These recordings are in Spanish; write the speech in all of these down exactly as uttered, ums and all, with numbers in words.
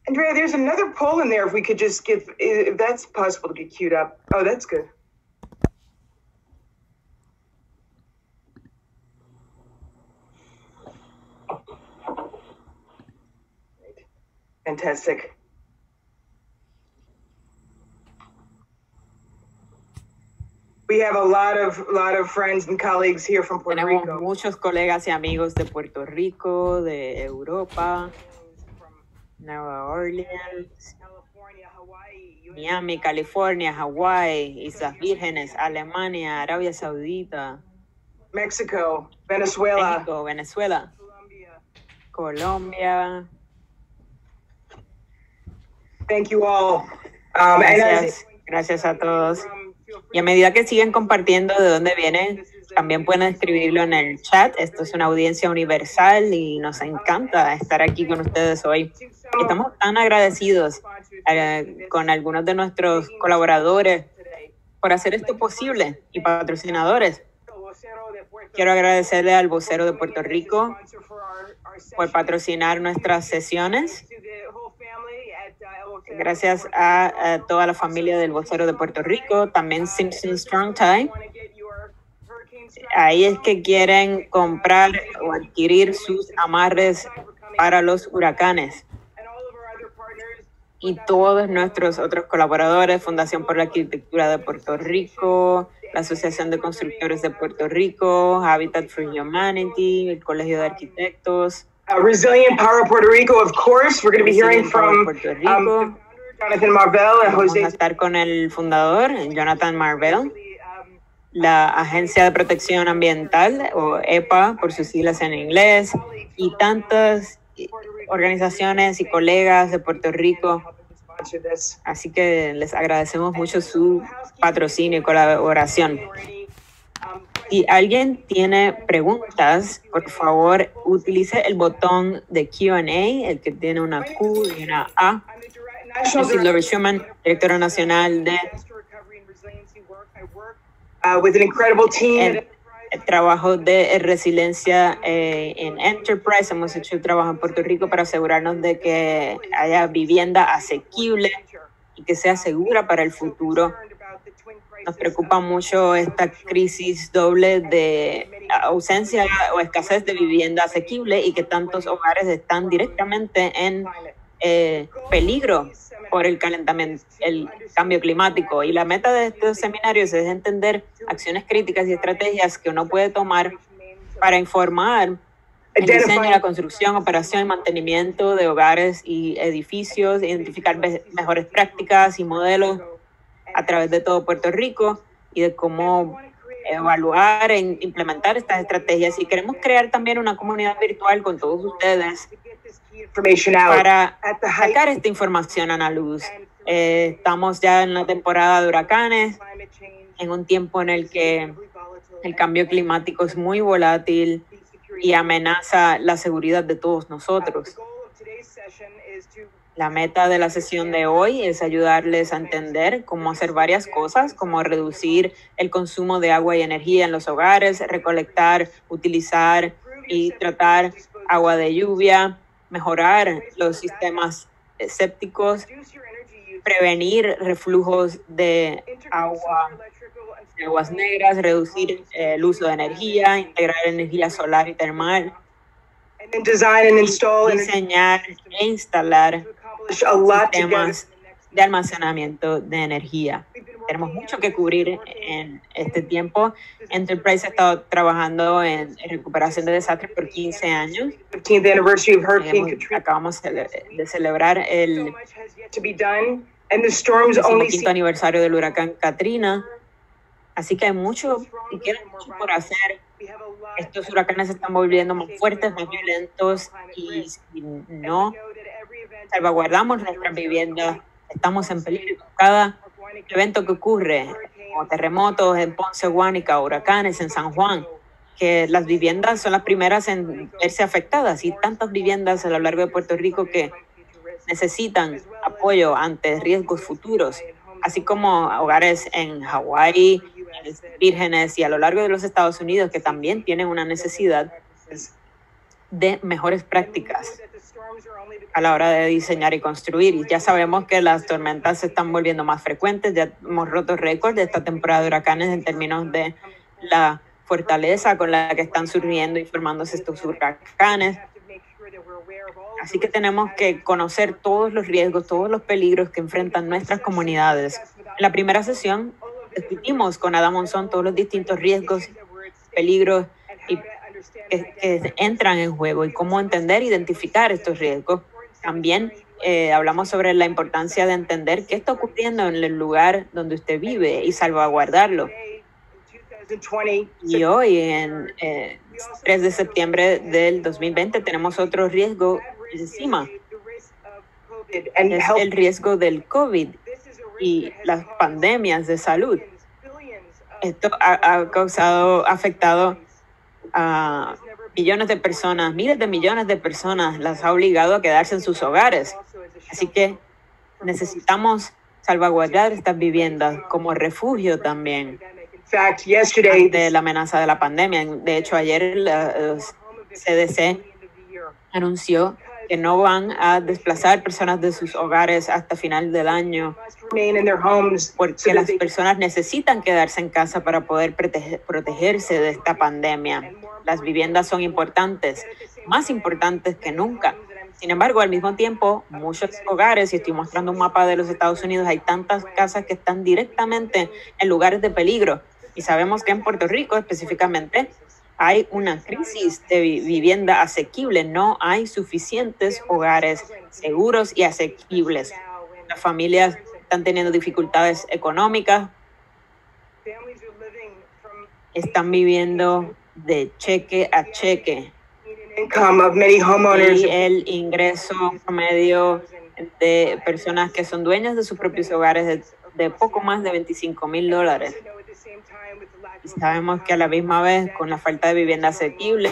Andrea, there's another poll in there if we could just get, if that's possible to get queued up. Oh, that's good. Fantastic. We have a lot of lot of friends and colleagues here from Puerto Tenemos Rico. muchos colegas y amigos de Puerto Rico, de Europa, Nueva Orleans, Miami, California, Hawái, Islas Vírgenes, Alemania, Arabia Saudita, Mexico, Venezuela, México, Venezuela, Colombia. Thank you all. Um, and as- Gracias, gracias a todos. Y a medida que siguen compartiendo de dónde vienen, también pueden escribirlo en el chat. Esto es una audiencia universal y nos encanta estar aquí con ustedes hoy. Estamos tan agradecidos eh, con algunos de nuestros colaboradores por hacer esto posible y patrocinadores. Quiero agradecerle al vocero de Puerto Rico por patrocinar nuestras sesiones. Gracias a, a toda la familia del vocero de Puerto Rico, también Simpson Strong Tie. Ahí es que quieren comprar o adquirir sus amarres para los huracanes. Y todos nuestros otros colaboradores, Fundación por la Arquitectura de Puerto Rico, la Asociación de Constructores de Puerto Rico, Habitat for Humanity, el Colegio de Arquitectos. Uh, Resilient Power Puerto Rico, of course. We're going to be hearing Resilient Power from Puerto Rico. um, Jonathan Marvell and Vamos a Jose. estar con el fundador, Jonathan Marvell, la Agencia de Protección Ambiental, o E P A por sus siglas en inglés, y tantas organizaciones y colegas de Puerto Rico. Así que les agradecemos mucho su patrocinio y colaboración. Si alguien tiene preguntas, por favor, utilice el botón de Q and A, el que tiene una Q y una A. Yo soy Lori Schumann, directora nacional de Uh, with an incredible team. el, el trabajo de resiliencia eh, en Enterprise. Hemos hecho el trabajo en Puerto Rico para asegurarnos de que haya vivienda asequible y que sea segura para el futuro. Nos preocupa mucho esta crisis doble de ausencia o escasez de vivienda asequible y que tantos hogares están directamente en eh, peligro por el calentamiento, el cambio climático. Y la meta de estos seminarios es entender acciones críticas y estrategias que uno puede tomar para informar el diseño, la construcción, operación y mantenimiento de hogares y edificios, identificar mejores prácticas y modelos a través de todo Puerto Rico y de cómo evaluar e implementar estas estrategias. Y queremos crear también una comunidad virtual con todos ustedes para sacar esta información a la luz. Eh, estamos ya en la temporada de huracanes, en un tiempo en el que el cambio climático es muy volátil y amenaza la seguridad de todos nosotros. La meta de la sesión de hoy es ayudarles a entender cómo hacer varias cosas, como reducir el consumo de agua y energía en los hogares, recolectar, utilizar y tratar agua de lluvia, mejorar los sistemas sépticos, prevenir reflujos de agua, de aguas negras, reducir eh, el uso de energía, integrar energía solar y termal, diseñar e instalar sistemas de almacenamiento de energía. Tenemos mucho que cubrir en este tiempo. Enterprise ha estado trabajando en recuperación de desastres por quince años. Tenemos, acabamos de celebrar el quinto aniversario del huracán Katrina. Así que hay mucho y queda mucho por hacer. Estos huracanes se están volviendo más fuertes, más violentos, y si no salvaguardamos nuestras viviendas, estamos en peligro. Cada evento que ocurre, como terremotos en Ponce, Guánica, huracanes en San Juan, que las viviendas son las primeras en verse afectadas, y tantas viviendas a lo largo de Puerto Rico que necesitan apoyo ante riesgos futuros, así como hogares en Hawái, en las Vírgenes y a lo largo de los Estados Unidos que también tienen una necesidad de mejores prácticas. a la hora de diseñar y construir. Y ya sabemos que las tormentas se están volviendo más frecuentes, ya hemos roto récords de esta temporada de huracanes en términos de la fortaleza con la que están surgiendo y formándose estos huracanes. Así que tenemos que conocer todos los riesgos, todos los peligros que enfrentan nuestras comunidades. En la primera sesión discutimos con Ada Monzón todos los distintos riesgos, peligros y que, que entran en juego y cómo entender e identificar estos riesgos. También eh, hablamos sobre la importancia de entender qué está ocurriendo en el lugar donde usted vive y salvaguardarlo. Y hoy, en eh, tres de septiembre del dos mil veinte, tenemos otro riesgo encima. Es el riesgo del COVID y las pandemias de salud. Esto ha, ha causado, afectado a millones de personas, miles de millones de personas, las ha obligado a quedarse en sus hogares. Así que necesitamos salvaguardar estas viviendas como refugio también ante la amenaza de la pandemia. De hecho, ayer la C D C anunció que no van a desplazar personas de sus hogares hasta final del año porque las personas necesitan quedarse en casa para poder proteger, protegerse de esta pandemia. Las viviendas son importantes, más importantes que nunca. Sin embargo, al mismo tiempo, muchos hogares, y estoy mostrando un mapa de los Estados Unidos, hay tantas casas que están directamente en lugares de peligro. Y sabemos que en Puerto Rico específicamente hay una crisis de vivienda asequible. No hay suficientes hogares seguros y asequibles. Las familias están teniendo dificultades económicas, están viviendo de cheque a cheque. Y el ingreso promedio de personas que son dueñas de sus propios hogares de, de poco más de veinticinco mil dólares. Y sabemos que a la misma vez, con la falta de vivienda asequible,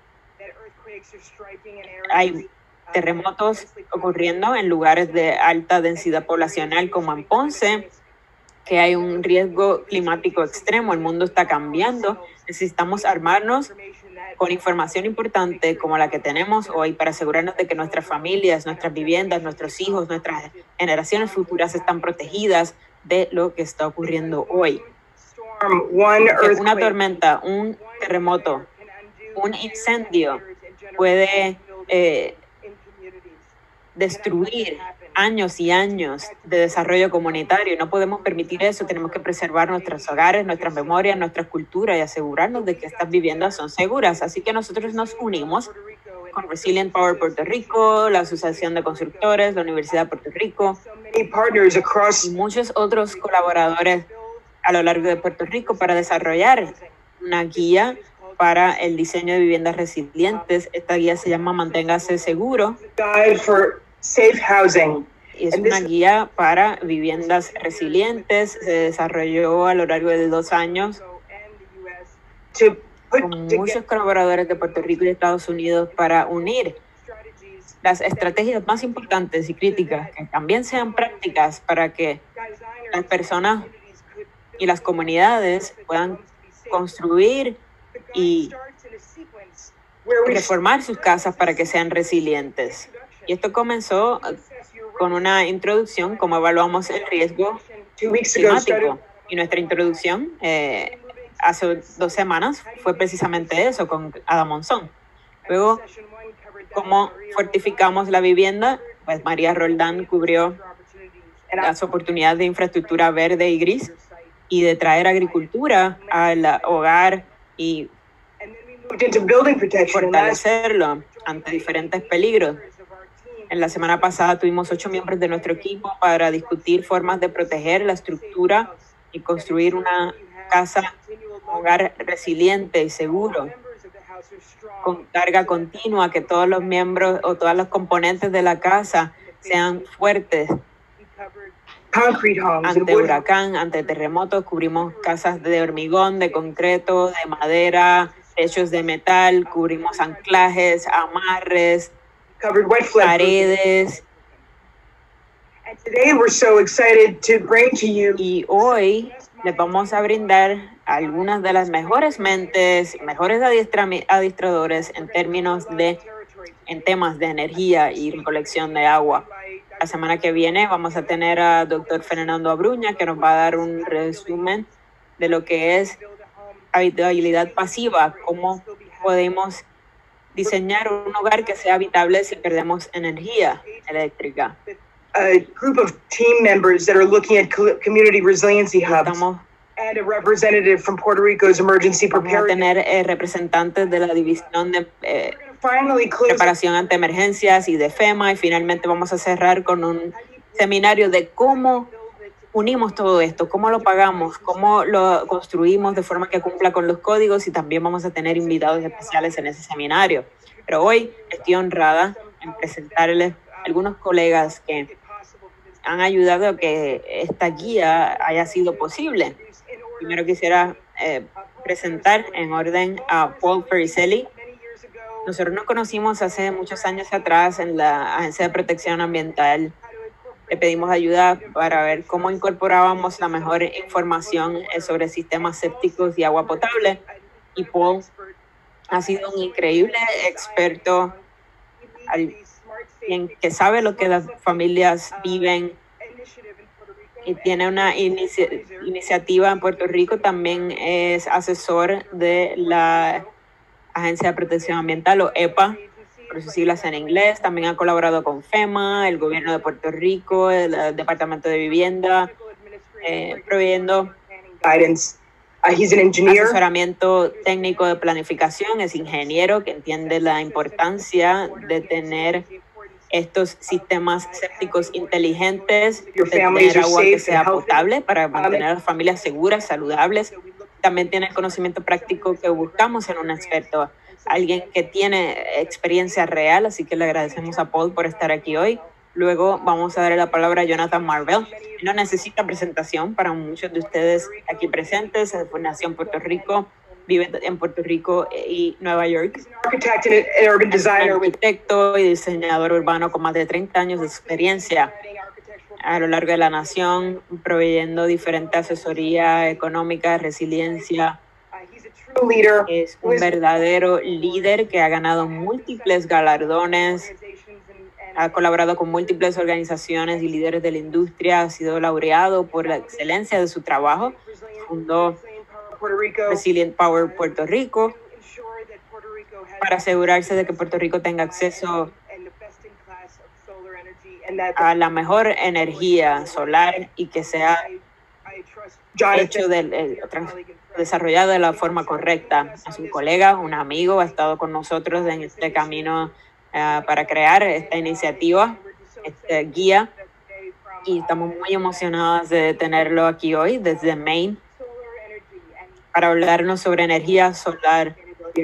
hay terremotos ocurriendo en lugares de alta densidad poblacional como en Ponce, que hay un riesgo climático extremo. El mundo está cambiando. Necesitamos armarnos con información importante como la que tenemos hoy para asegurarnos de que nuestras familias, nuestras viviendas, nuestros hijos, nuestras generaciones futuras están protegidas de lo que está ocurriendo hoy. Una tormenta, un terremoto, un incendio puede eh, destruir años y años de desarrollo comunitario. No podemos permitir eso. Tenemos que preservar nuestros hogares, nuestras memorias, nuestra cultura y asegurarnos de que estas viviendas son seguras. Así que nosotros nos unimos con Resilient Power Puerto Rico, la Asociación de Constructores, la Universidad de Puerto Rico y muchos otros colaboradores a lo largo de Puerto Rico para desarrollar una guía para el diseño de viviendas resilientes. Esta guía se llama Manténgase Seguro. Y es una guía para viviendas resilientes. Se desarrolló a lo largo de dos años con muchos colaboradores de Puerto Rico y Estados Unidos para unir las estrategias más importantes y críticas que también sean prácticas para que las personas y las comunidades puedan construir y reformar sus casas para que sean resilientes. Y esto comenzó con una introducción, cómo evaluamos el riesgo climático. Y nuestra introducción eh, hace dos semanas fue precisamente eso, con Ada Monzón. Luego, cómo fortificamos la vivienda, pues María Roldán cubrió las oportunidades de infraestructura verde y gris y de traer agricultura al hogar y fortalecerlo ante diferentes peligros. En la semana pasada tuvimos ocho miembros de nuestro equipo para discutir formas de proteger la estructura y construir una casa, un hogar resiliente y seguro, con carga continua, que todos los miembros o todos los componentes de la casa sean fuertes. Ante huracán, ante terremotos, cubrimos casas de hormigón, de concreto, de madera, techos de metal, cubrimos anclajes, amarres, paredes. Y hoy les vamos a brindar algunas de las mejores mentes, mejores adiestradores en términos de en temas de energía y recolección de agua. La semana que viene vamos a tener a doctor Fernando Abruña, que nos va a dar un resumen de lo que es habitabilidad pasiva, cómo podemos diseñar un hogar que sea habitable si perdemos energía eléctrica. A group of team members that are looking at co- community resiliency hubs. Estamos And a representative from Puerto Rico's emergency Vamos a preparedness. tener eh, representantes de la división de eh, Finally close. preparación ante emergencias y de FEMA, y finalmente vamos a cerrar con un seminario de cómo unimos todo esto, cómo lo pagamos, cómo lo construimos de forma que cumpla con los códigos, y también vamos a tener invitados especiales en ese seminario. Pero hoy estoy honrada en presentarles a algunos colegas que han ayudado a que esta guía haya sido posible. Primero quisiera eh, presentar en orden a Paul Pericelli. Nosotros nos conocimos hace muchos años atrás en la Agencia de Protección Ambiental. Le pedimos ayuda para ver cómo incorporábamos la mejor información sobre sistemas sépticos y agua potable. Y Paul ha sido un increíble experto al, en que sabe lo que las familias viven, y tiene una inicia, iniciativa en Puerto Rico. También es asesor de la Agencia de Protección Ambiental, o EPA, por sus siglas en inglés. También ha colaborado con FEMA, el gobierno de Puerto Rico, el, el Departamento de Vivienda, eh, proveyendo Guidance. Uh, he's an engineer. asesoramiento técnico de planificación. Es ingeniero que entiende la importancia de tener estos sistemas sépticos inteligentes, de tener agua que sea potable para mantener a las familias seguras, saludables. También tiene el conocimiento práctico que buscamos en un experto, alguien que tiene experiencia real, así que le agradecemos a Paul por estar aquí hoy. Luego vamos a darle la palabra a Jonathan Marvell. No necesita presentación para muchos de ustedes aquí presentes. Nació en Puerto Rico, vive en Puerto Rico y Nueva York. Architect and an urban designer with Arquitecto y diseñador urbano con más de treinta años de experiencia a lo largo de la nación, proveyendo diferente asesoría económica, resiliencia. true leader. Es un verdadero líder que ha ganado múltiples galardones, ha colaborado con múltiples organizaciones y líderes de la industria, ha sido laureado por la excelencia de su trabajo. Fundó Puerto Rico Resilient Power Puerto Rico para asegurarse de que Puerto Rico tenga acceso a la mejor energía solar y que sea hecho de, eh, trans- desarrollado de la forma correcta. Es un colega, un amigo, ha estado con nosotros en este camino uh, para crear esta iniciativa, esta guía, y estamos muy emocionados de tenerlo aquí hoy desde Maine para hablarnos sobre energía solar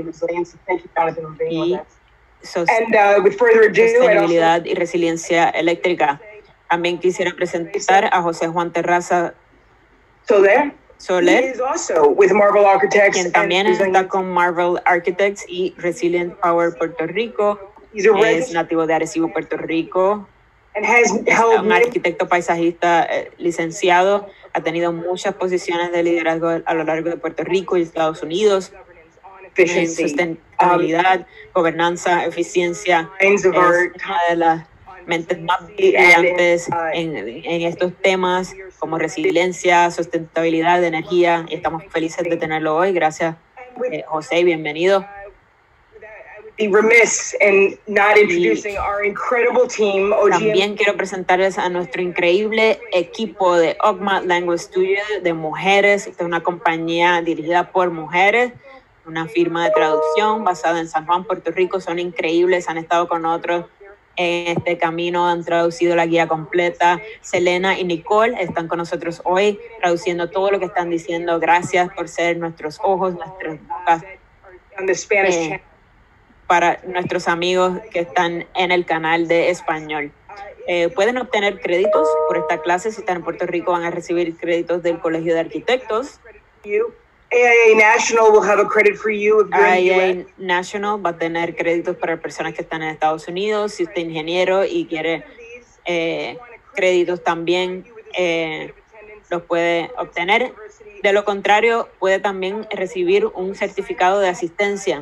y sos- And uh, with further ado, I'd also sostenibilidad y resiliencia eléctrica. También quisiera presentar a José Juan Terraza so there. He Soler, is also with Marvel Architects. quien and también está Resilient- con Marvel Architects y Resilient Power Puerto Rico. He's a Es registered nativo de Arecibo, Puerto Rico. and has Es held un many arquitecto paisajista eh, licenciado. Ha tenido muchas posiciones de liderazgo a lo largo de Puerto Rico y Estados Unidos en efficiency, sustentabilidad, gobernanza, eficiencia. minds Es of art, una de las mentes más brillantes en, en estos temas como resiliencia, sustentabilidad, energía, y estamos felices de tenerlo hoy. Gracias, eh, José, bienvenido. be remiss in not introducing our incredible team, O G M. También quiero presentarles a nuestro increíble equipo de Ogma Language Studio de mujeres. Esta es una compañía dirigida por mujeres, una firma de traducción basada en San Juan, Puerto Rico. Son increíbles, han estado con nosotros en este camino, han traducido la guía completa. Selena y Nicole están con nosotros hoy traduciendo todo lo que están diciendo. Gracias por ser nuestros ojos, nuestras bocas On the Spanish eh, channel. para nuestros amigos que están en el canal de español. Eh, pueden obtener créditos por esta clase. Si están en Puerto Rico, van a recibir créditos del Colegio de Arquitectos. You. A I A National will have a credit for you if you're in the I A U S. National va a tener créditos para personas que están en Estados Unidos. Si usted es ingeniero y quiere eh, créditos también, eh, los puede obtener. De lo contrario, puede también recibir un certificado de asistencia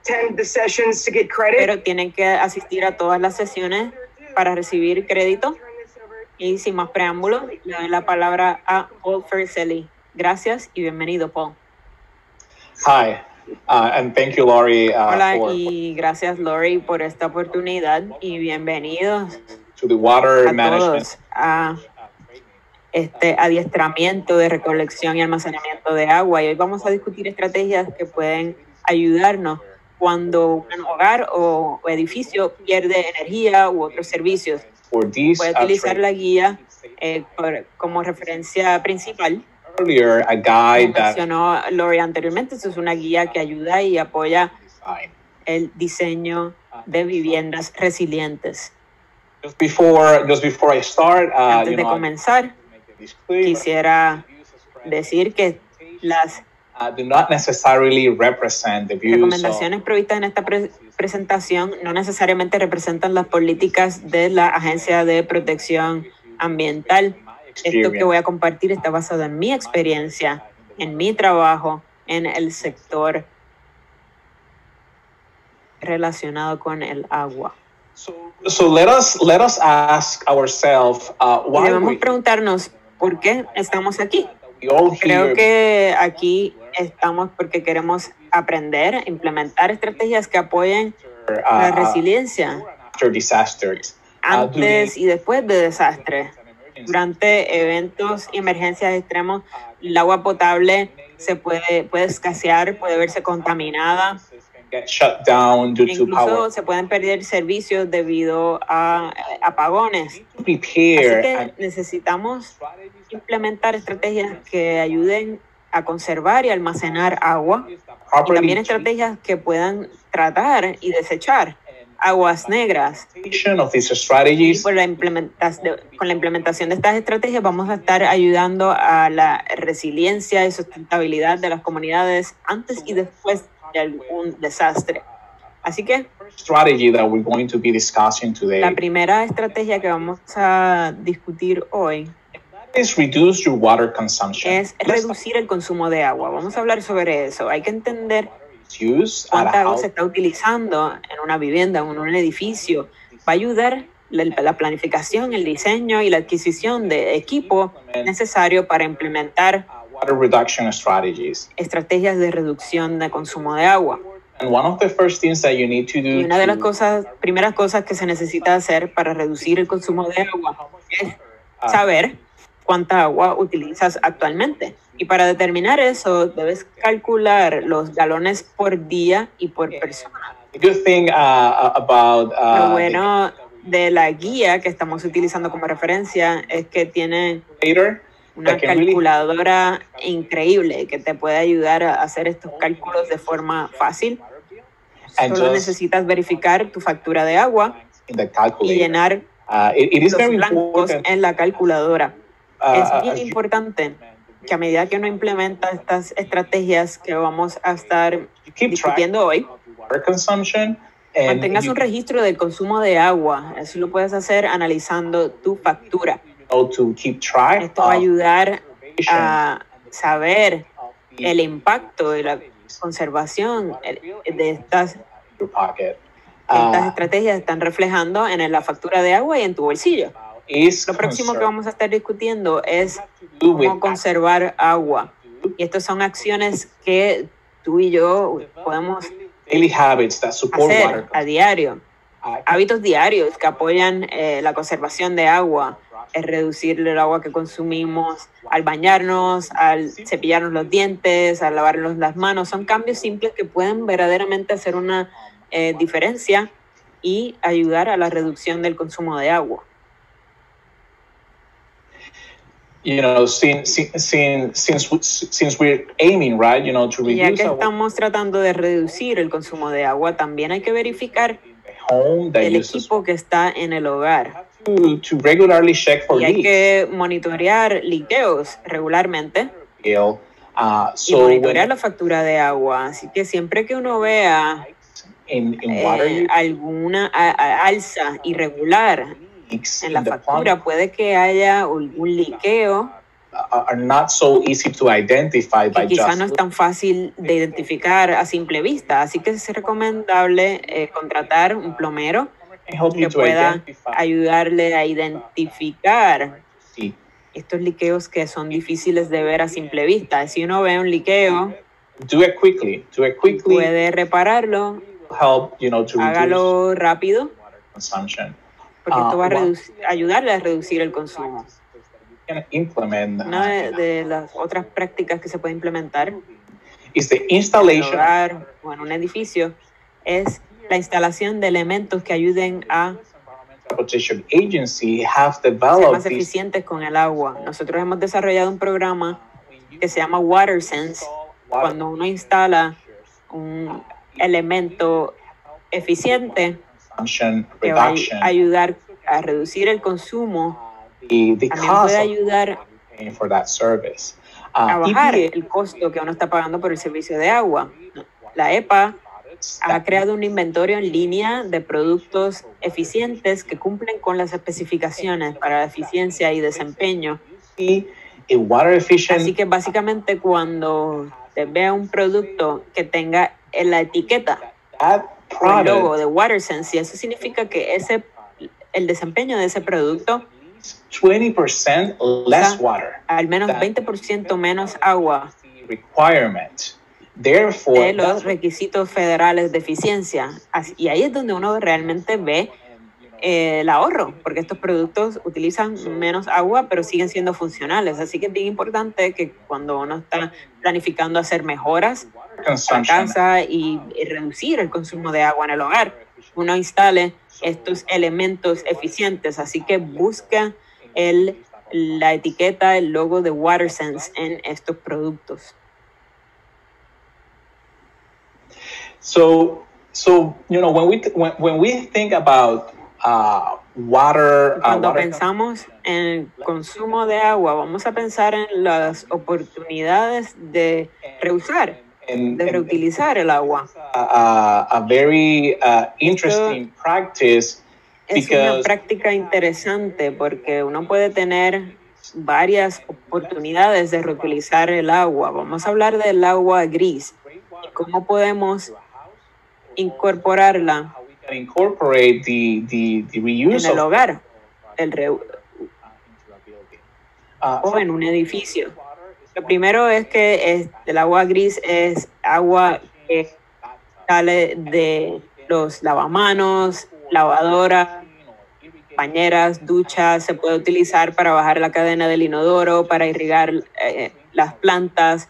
attend the sessions to get credit. pero tienen que asistir a todas las sesiones para recibir crédito. Y sin más preámbulos, le doy la palabra a Paul Ferricelli. Gracias y bienvenido, Paul. Hi, uh, and thank you, Lori. Uh, Hola for, y gracias, Lori, por esta oportunidad y bienvenidos to the water a management. todos a este adiestramiento de recolección y almacenamiento de agua. Y hoy vamos a discutir estrategias que pueden ayudarnos cuando un hogar o edificio pierde energía u otros servicios. For these, Puede uh, utilizar la training. guía eh, por- como referencia principal. Earlier, a guide Como that mencionó Lori anteriormente, esto es una guía que ayuda y apoya design. el diseño de viviendas resilientes. Just before, just before I start, uh, Antes you de know, I comenzar, make a disclaimer. quisiera decir que las Uh, do not necessarily represent the views of recomendaciones provistas en esta pre- presentación no necesariamente representan las políticas de la Agencia de Protección Ambiental. Esto que voy a compartir está basado en mi experiencia, en mi trabajo, en el sector relacionado con el agua. So, so let us let us ask ourselves uh, Y why debemos we, preguntarnos por qué estamos aquí. we all Creo here que aquí estamos porque queremos aprender, implementar estrategias que apoyen uh, la uh, resiliencia after disasters. Uh, do antes we- y después de desastres. Durante eventos y emergencias extremos, el agua potable se puede, puede escasear, puede verse contaminada. get shut down due to Incluso power. se pueden perder servicios debido a eh, apagones. Así Prepare que and necesitamos implementar estrategias que ayuden a conservar y almacenar agua, y properly también estrategias que puedan tratar y desechar aguas negras. implementation of these Y strategies. por la implementación, con la implementación de estas estrategias vamos a estar ayudando a la resiliencia y sustentabilidad de las comunidades antes y después de algún desastre. Así que Strategy that we're going to be discussing la today primera estrategia que vamos a discutir hoy is reduce your water consumption. es reducir el consumo de agua. Vamos a hablar sobre eso. Hay que entender Use at cuánta a agua house se está utilizando en una vivienda, en un edificio. Va a ayudar la, la planificación, el diseño y la adquisición de equipo necesario para implementar uh, water reduction strategies. estrategias de reducción de consumo de agua. And one of the first things that you need to do Y una de las to, cosas, primeras cosas que se necesita hacer para reducir el consumo de agua es uh, saber cuánta agua utilizas actualmente. Y para determinar eso, debes calcular los galones por día y por persona. the good thing uh, about uh, Lo the bueno de la guía que estamos utilizando como referencia es que tiene calculator una that can really calculadora increíble que te puede ayudar a hacer estos cálculos de forma fácil. and Solo just necesitas verificar tu factura de agua in the y calculator. llenar Uh, it, it is los very blancos important. en la calculadora. uh, Es bien as you importante que a medida que uno implementa estas estrategias que vamos a estar keep track discutiendo hoy, of your water consumption and mantengas you un registro del consumo de agua. Eso lo puedes hacer analizando tu factura. know to keep track Esto va a of ayudar a saber the- el impacto de la conservación de estas, your pocket. estas Uh, estrategias están reflejando en la factura de agua y en tu bolsillo. is Lo próximo que concerned vamos a estar discutiendo es to do with cómo conservar agua. Y estas son acciones que tú y yo podemos daily habits that support water hacer a diario. consumption. Hábitos diarios que apoyan eh, la conservación de agua, es reducir el agua que consumimos al bañarnos, al cepillarnos los dientes, al lavarnos las manos. Son cambios simples que pueden verdaderamente hacer una eh, diferencia y ayudar a la reducción del consumo de agua. You know, since since since since we're aiming, right, you know, to Y ya reduce que our estamos tratando de reducir el consumo de agua, también hay que verificar home that el uses equipo que está en el hogar. to, to regularly check for Y hay leaks. que monitorear liqueos regularmente Bill. Uh, y so monitorear when la factura de agua. Así que siempre que uno vea in, in water eh, alguna a- a- alza irregular leaks en in la the factura, pump, puede que haya algún liqueo are not so easy to identify by que quizás just no es tan fácil de identificar a simple vista. Así que es recomendable eh, contratar un plomero can help you que to pueda identify ayudarle a identificar see. estos liqueos que son difíciles de ver a simple vista. Si uno ve un liqueo, Do it quickly. Do it quickly. puede repararlo, Help you know to reduce hágalo rápido, water consumption. porque esto va a Uh, one reduc- ayudarle a reducir el consumo. can implement uh, Una de, de las otras prácticas que se puede implementar is the en el installation hogar o en un edificio es la instalación de elementos que ayuden a Protection Agency have ser developed más these eficientes con el agua. Nosotros hemos desarrollado un programa que se llama WaterSense. Cuando uno instala un elemento eficiente consumption que va a reduction, ayudar a reducir el consumo, the, the también cost puede of ayudar paying for that service. a Uh, bajar E P el costo que uno está pagando por el servicio de agua. La E P A A ha creado un inventario en línea de productos eficientes que cumplen con las especificaciones para la eficiencia y desempeño. a water efficient Así que básicamente cuando te vea un producto que tenga en la etiqueta that o el logo product de WaterSense, y eso significa que ese, el desempeño de ese producto twenty percent less water al menos veinte por ciento menos agua requirement. Therefore, de los that's what- requisitos federales de eficiencia. Así- y ahí es donde uno realmente ve eh, el ahorro, porque estos productos utilizan menos agua, pero siguen siendo funcionales. Así que es bien importante que cuando uno está planificando hacer mejoras a la consumption casa y, y reducir el consumo de agua en el hogar, uno instale estos elementos eficientes. Así que busca el, la etiqueta, el logo de WaterSense en estos productos. So, so you know, when we when, when we think about uh, water, uh, Cuando water pensamos en el consumo de agua, vamos a pensar en las oportunidades de reusar, and, de and- reutilizar el agua. uh, a very uh, interesting practice Es una because práctica interesante porque uno puede tener varias oportunidades de reutilizar el agua. Vamos a hablar del agua gris y cómo podemos incorporarla how we can incorporate the the, the en reuse el of hogar el re- uh, into a building. Uh, o en un edificio. Lo primero es que es- el agua gris es agua que sale de los lavamanos, lavadoras, bañeras, duchas. Se puede utilizar para bajar la cadena del inodoro, para irrigar eh, las plantas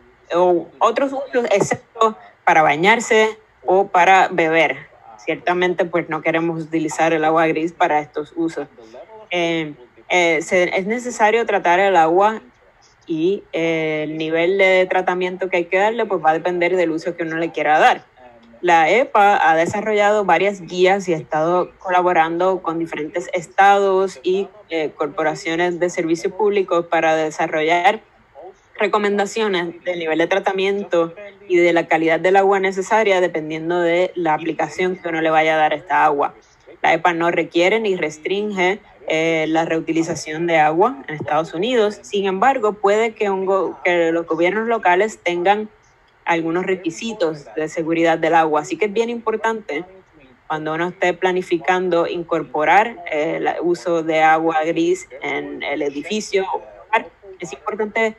o otros usos, excepto para bañarse o para beber. Ciertamente, pues no queremos utilizar el agua gris para estos usos. Eh, eh, se- es necesario tratar el agua y eh, el nivel de tratamiento que hay que darle pues va a depender del uso que uno le quiera dar. La E P A ha desarrollado varias guías y ha estado colaborando con diferentes estados y eh, corporaciones de servicios públicos para desarrollar recomendaciones del nivel de tratamiento y de la calidad del agua necesaria dependiendo de la aplicación que uno le vaya a dar a esta agua. La E P A no requiere ni restringe eh, la reutilización de agua en Estados Unidos. Sin embargo, puede que, un go- que los gobiernos locales tengan algunos requisitos de seguridad del agua. Así que es bien importante cuando uno esté planificando incorporar eh, el uso de agua gris en el edificio o hogar. Es importante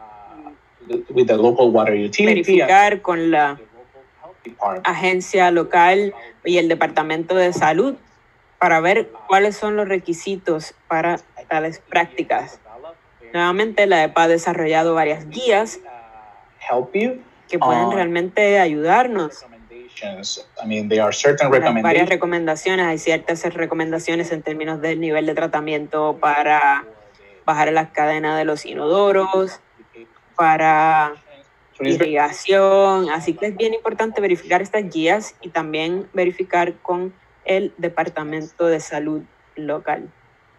uh, with the local water utility and verificar con la the local health department. agencia local y el departamento de salud para ver cuáles son los requisitos para tales prácticas. Nuevamente, la E P A ha desarrollado varias guías Help you. que pueden Ah. realmente ayudarnos. Recommendations. I mean, there are certain Las varias recommendations recomendaciones, hay ciertas recomendaciones en términos del nivel de tratamiento para bajar las cadenas de los inodoros, para So it's very- irrigación, así que es bien importante verificar estas guías y también verificar con el Departamento de Salud local.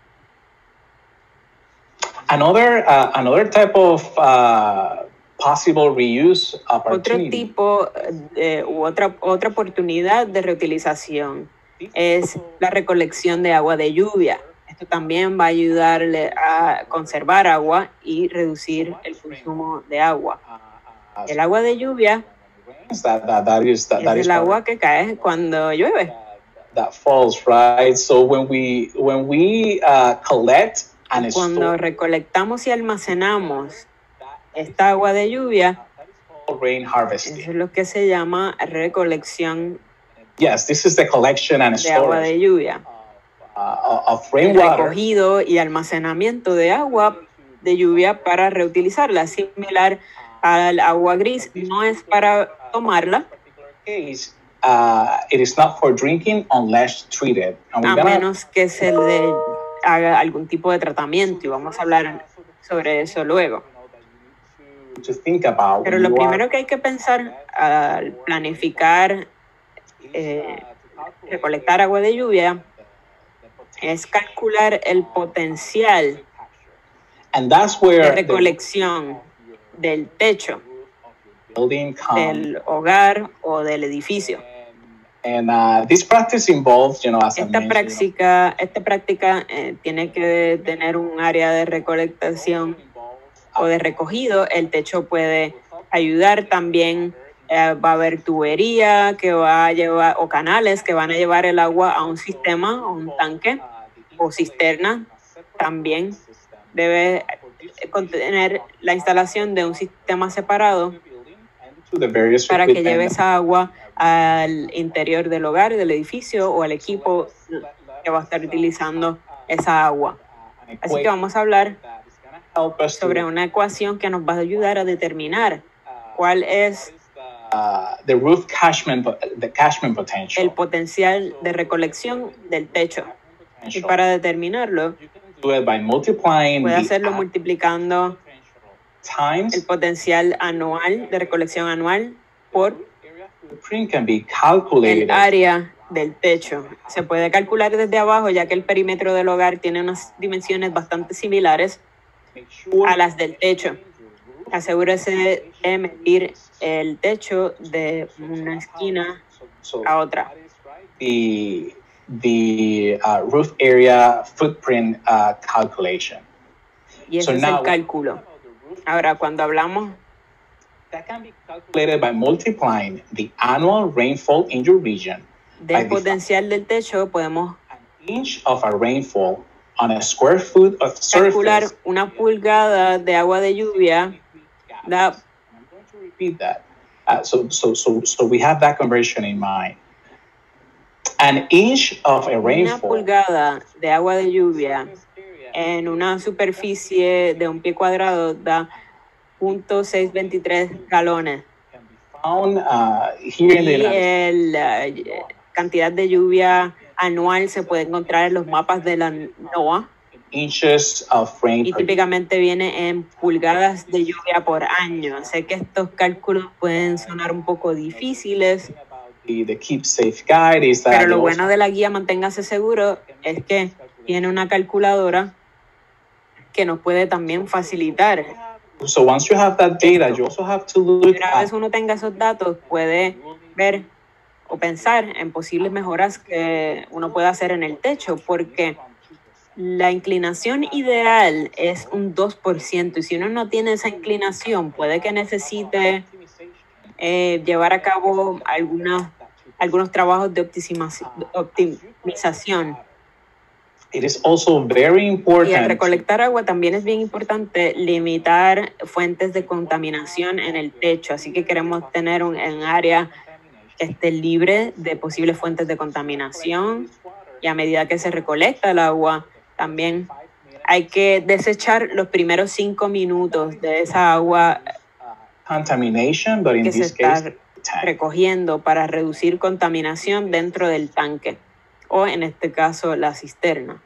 Another uh, another type of uh, possible reuse Otro opportunity tipo de, u otra, otra oportunidad de reutilización es la recolección de agua de lluvia. Esto también va a ayudarle a conservar agua y reducir el consumo de agua. El agua de lluvia That, that, that is, that, es that is el agua que cae cuando llueve. that falls, right? So when we when we uh, collect and Y cuando store recolectamos y almacenamos esta agua de lluvia, rain eso harvesting. es lo que se llama recolección Yes, this is the collection and de agua storage de lluvia. uh, of El rainwater recogido y almacenamiento de agua de lluvia para reutilizarla, similar al agua gris. No es para tomarla, case. Uh, it is not for drinking unless treated. And we're a gonna menos que se le haga algún tipo de tratamiento, y vamos a hablar sobre eso luego. to think about. Pero when lo you primero are- que hay que pensar al planificar eh, recolectar agua de lluvia es calcular el potencial and that's de where the recolección del techo building comes. del hogar o del edificio. And uh, this practice involves, you know, as I Esta mentioned, práctica, esta práctica eh, tiene que tener un área de recolectación o de recogido. El techo puede ayudar también. Eh, va a haber tubería que va a llevar, o canales que van a llevar el agua a un sistema, o un tanque o cisterna. También debe contener la instalación de un sistema separado to the various para que equipment. lleve esa agua al interior del hogar, del edificio o al equipo que va a estar utilizando esa agua. Así que vamos a hablar Help us to, sobre una ecuación que nos va a ayudar a determinar cuál es uh, the roof catchment, the catchment el potential. potencial de recolección del techo. Y potential. para determinarlo, Do it by multiplying puede the hacerlo multiplicando times. el potencial anual de recolección anual por Footprint can be el calculated área del techo. Se puede calcular desde abajo, ya que el perímetro del hogar tiene unas dimensiones bastante similares Make sure a las del techo. Asegúrese de medir el techo de una esquina so a otra. the the uh, roof area footprint uh, calculation. Y ese So es now- el cálculo. Ahora, cuando hablamos That can be calculated by multiplying the annual rainfall in your region by del the potencial del techo, podemos an inch of a rainfall on a square foot of calcular surface. una pulgada de agua de lluvia. Da, I'm going to repeat that. Uh, so, so, so, so we have that conversion in mind. An inch of a una rainfall pulgada de agua de lluvia en una superficie de un pie cuadrado da punto seiscientos veintitrés galones. can be found uh, here in the Y United la cantidad de lluvia anual se puede encontrar en los mapas de la NOAA inches of rain y per year. típicamente viene en pulgadas de lluvia por año. Sé que estos cálculos pueden sonar un poco difíciles, The, the Keep Safe Guide is that pero lo you bueno also- de la guía Manténgase Seguro es que tiene una calculadora que nos puede también facilitar. so once you have that data, you also have to Y look una at vez uno tenga esos datos, puede ver o pensar en posibles mejoras que uno puede hacer en el techo, porque la inclinación ideal es un dos por ciento, y si uno no tiene esa inclinación, puede que necesite eh, llevar a cabo algunas, algunos trabajos de optimización. optimización. it is also very Y al important recolectar agua también es bien importante limitar fuentes de contaminación en el techo, así que queremos tener un, un área que esté libre de posibles fuentes de contaminación, y a medida que se recolecta el agua, también hay que desechar los primeros cinco minutos de esa agua contamination, but in que se this está case, tank. recogiendo para reducir contaminación dentro del tanque, o en este caso la cisterna.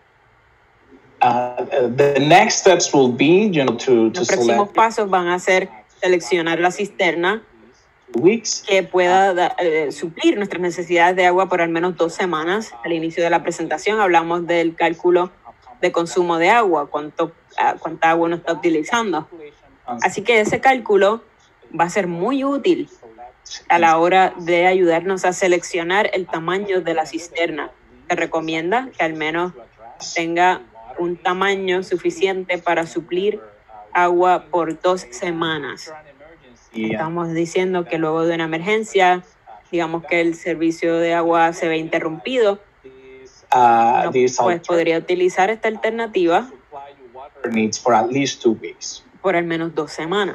Uh, the next steps will be, you know, to, to Los próximos select pasos van a ser seleccionar la cisterna weeks. que pueda da- eh, suplir nuestras necesidades de agua por al menos dos semanas. Al inicio de la presentación hablamos del cálculo de consumo de agua, cuánto, ah, cuánta agua uno está utilizando. Así que ese cálculo va a ser muy útil a la hora de ayudarnos a seleccionar el tamaño de la cisterna. Se recomienda que al menos tenga un tamaño suficiente para suplir agua por dos semanas. Estamos diciendo que luego de una emergencia, digamos que el servicio de agua se ve interrumpido, Uh, uno, this pues podría utilizar esta alternativa needs for at least two weeks. por al menos dos semanas.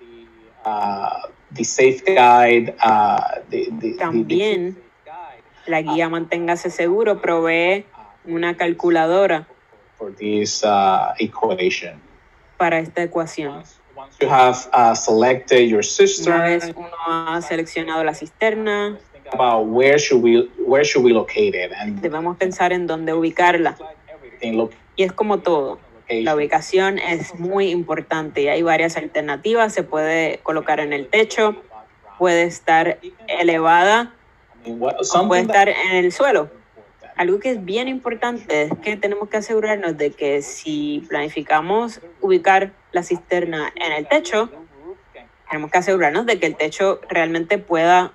Uh, the safe guide, uh, the, the, También la guía Manténgase Seguro provee una calculadora for this uh, equation. para esta ecuación. Once you have uh, selected your system, Una vez uno ha seleccionado la cisterna, about where should we where should we locate it, and debemos pensar en dónde ubicarla. everything look Y es como todo. La ubicación es muy importante y hay varias alternativas. Se puede colocar en el techo, puede estar elevada I mean, what, o puede something estar that, en el suelo. Algo que es bien importante es que tenemos que asegurarnos de que si planificamos ubicar la cisterna en el techo, tenemos que asegurarnos de que el techo realmente pueda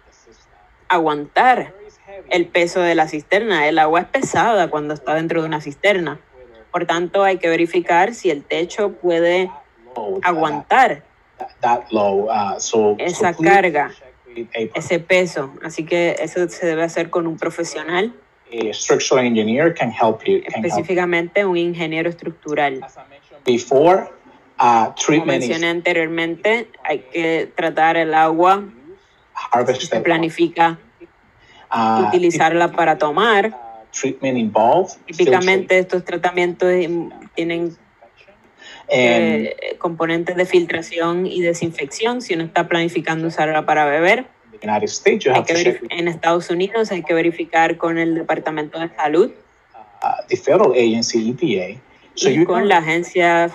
aguantar el peso de la cisterna. El agua es pesada cuando está dentro de una cisterna. Por tanto, hay que verificar si el techo puede load, aguantar that, that low, uh, so, esa so please carga, check with a, ese peso. Así que eso se debe hacer con un profesional, a structural engineer can help you. Can help. específicamente un ingeniero estructural. As I mentioned before, uh, Como treatment is mencioné anteriormente, hay que tratar el agua, se harvested. planifica Uh, utilizarla para tomar. treatment involved Típicamente estos tratamientos im- tienen and eh, componentes de filtración y desinfección. Si uno está planificando usarla para beber, in the United States you hay have que to check verif- with en Estados Unidos hay que verificar con el Departamento de Salud uh, the federal agency E P A. So y you con know la Agencia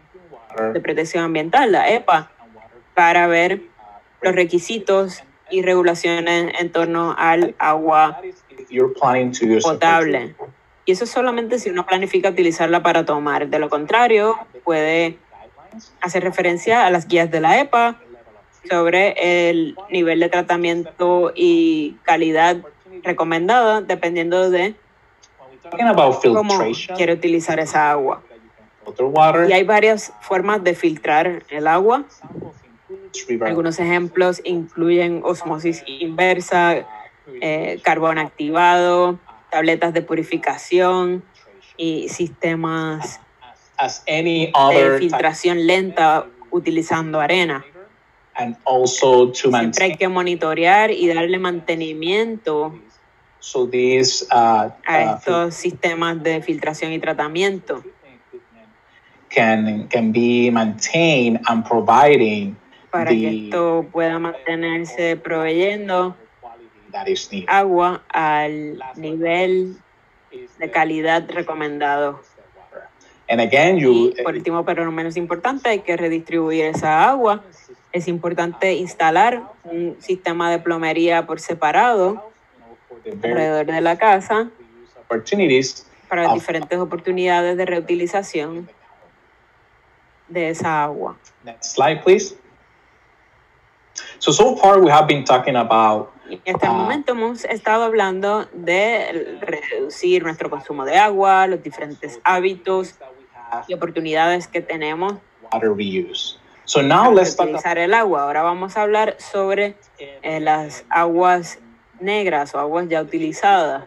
de Protección Ambiental, la E P A, para ver los requisitos y regulaciones en torno al agua if you're planning to use potable. Y eso es solamente si uno planifica utilizarla para tomar. De lo contrario, puede hacer referencia a las guías de la E P A sobre el nivel de tratamiento y calidad recomendada, dependiendo de talking about cómo filtration, quiere utilizar esa agua. filter water. Y hay varias formas de filtrar el agua. Algunos ejemplos incluyen osmosis inversa, eh, carbón activado, tabletas de purificación y sistemas as any de other type, filtración lenta utilizando arena. and also to Siempre hay maintain. que monitorear y darle mantenimiento So these uh, a uh, estos sistemas de filtración y tratamiento can can be maintained and providing para que the esto pueda mantenerse proveyendo that is needed. agua al nivel de calidad recomendado. And again, you Y por último, pero no menos importante, hay que redistribuir esa agua. Es importante instalar un sistema de plomería por separado for the very alrededor de la casa opportunities para of- diferentes oportunidades de reutilización de esa agua. Next slide, please. So so far we have been talking about Y hasta el Ah. momento hemos estado hablando de reducir nuestro consumo de agua, los diferentes hábitos y oportunidades que tenemos water reuse. So now para let's talk about utilizar el agua. Ahora vamos a hablar sobre eh, las aguas negras o aguas ya utilizadas.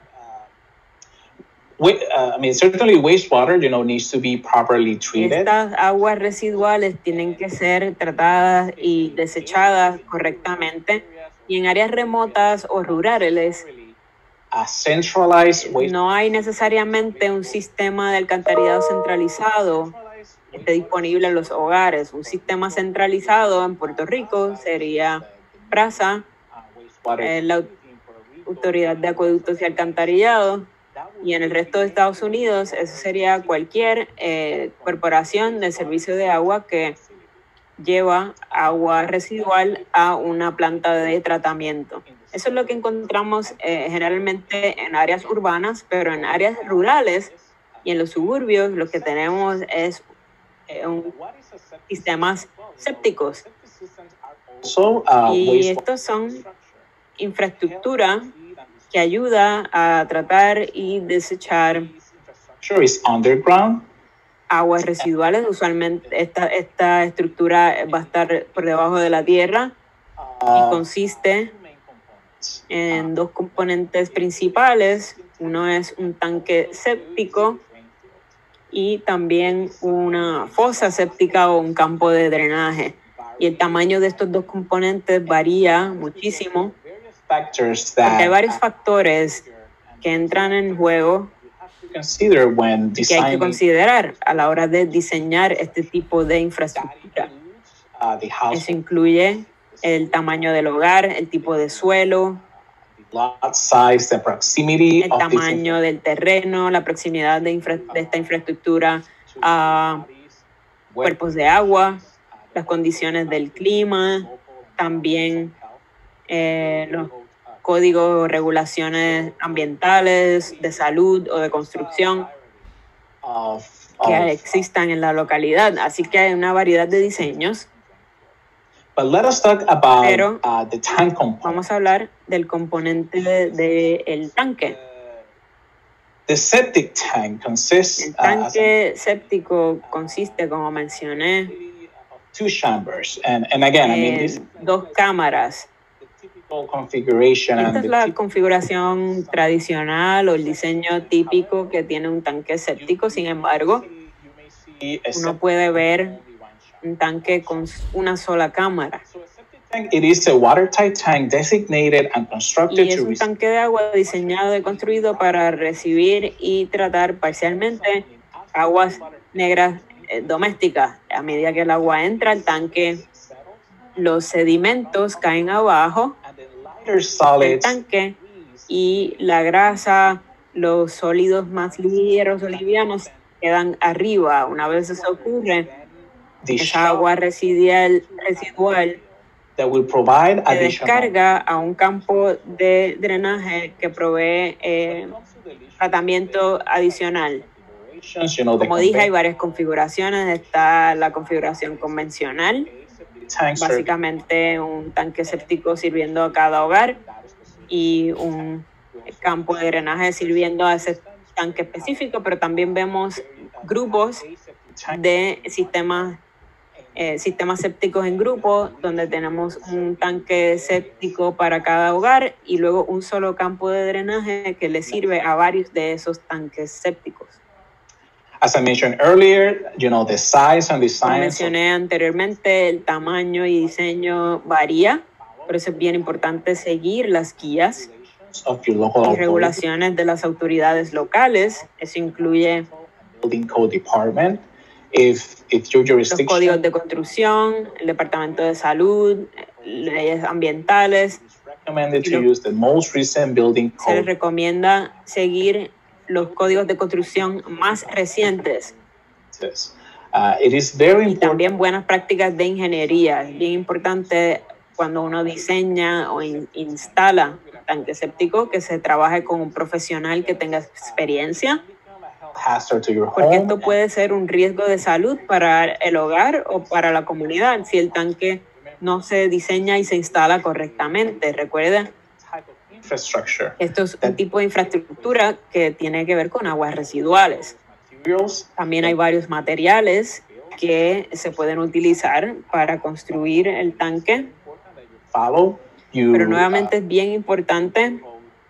wa- uh, I mean, certainly wastewater, you know, needs to be properly treated. Estas aguas residuales tienen que ser tratadas y desechadas correctamente. Y en áreas remotas o rurales A centralized waste no hay necesariamente un sistema de alcantarillado centralizado que esté disponible en los hogares. Un sistema centralizado en Puerto Rico sería PRASA, uh, wastewater eh, la Autoridad de Acueductos y Alcantarillado, y en el resto de Estados Unidos eso sería cualquier eh, corporación de servicio de agua que lleva agua residual a una planta de tratamiento. Eso es lo que encontramos eh, generalmente en áreas urbanas, pero en áreas rurales y en los suburbios lo que tenemos es eh, un, sistemas sépticos. also uh, Y wastewater estos son infraestructura que ayuda a tratar y desechar infrastructure is underground. aguas residuales. Usualmente esta, esta estructura va a estar por debajo de la tierra y consiste en dos componentes principales. Uno es un tanque séptico y también una fosa séptica o un campo de drenaje. Y el tamaño de estos dos componentes varía muchísimo porque hay varios factores que entran en juego que hay que considerar a la hora de diseñar este tipo de infraestructura. Eso incluye el tamaño del hogar, el tipo de suelo, el tamaño del terreno, la proximidad de, infra de esta infraestructura a cuerpos de agua, las condiciones del clima, también eh, los códigos o regulaciones ambientales, de salud o de construcción que existan en la localidad. Así que hay una variedad de diseños. But let us talk about Pero uh, the tank component. Vamos a hablar del componente del de, de tanque. The septic tank consists El tanque uh, séptico consiste, como mencioné, of two chambers, and and again, I mean, this dos cámaras. Configuration Esta es la configuración tradicional o el diseño típico que tiene un tanque séptico. Sin embargo, uno puede ver un tanque con una sola cámara. It is a watertight tank designated and constructed y es un tanque de agua diseñado y construido para recibir y tratar parcialmente aguas negras eh, domésticas. A medida que el agua entra al tanque, los sedimentos caen abajo del tanque y la grasa, los sólidos más ligeros o livianos quedan arriba. Una vez eso ocurre, esa agua residual, residual se descarga a un campo de drenaje que provee eh, tratamiento adicional. Como dije, hay varias configuraciones. Está la configuración convencional, básicamente un tanque séptico sirviendo a cada hogar y un campo de drenaje sirviendo a ese tanque específico, pero también vemos grupos de sistemas Eh, sistemas sépticos en grupo, donde tenemos un tanque séptico para cada hogar y luego un solo campo de drenaje que le sirve a varios de esos tanques sépticos. As I mentioned earlier, you know, the size and design. Como mencioné anteriormente, el tamaño y diseño varía, por eso es bien importante seguir las guías y regulaciones de las autoridades locales. Eso incluye Building Code Department. If, if your los códigos de construcción, el departamento de salud, leyes ambientales. To use the most recent building code. Se les recomienda seguir los códigos de construcción más recientes. Uh, it is very y también buenas prácticas de ingeniería. Es bien importante cuando uno diseña o in, instala tanque séptico que se trabaje con un profesional que tenga experiencia. Porque esto puede ser un riesgo de salud para el hogar o para la comunidad si el tanque no se diseña y se instala correctamente. Recuerda, esto es un tipo de infraestructura que tiene que ver con aguas residuales. También hay varios materiales que se pueden utilizar para construir el tanque. Pero nuevamente es bien importante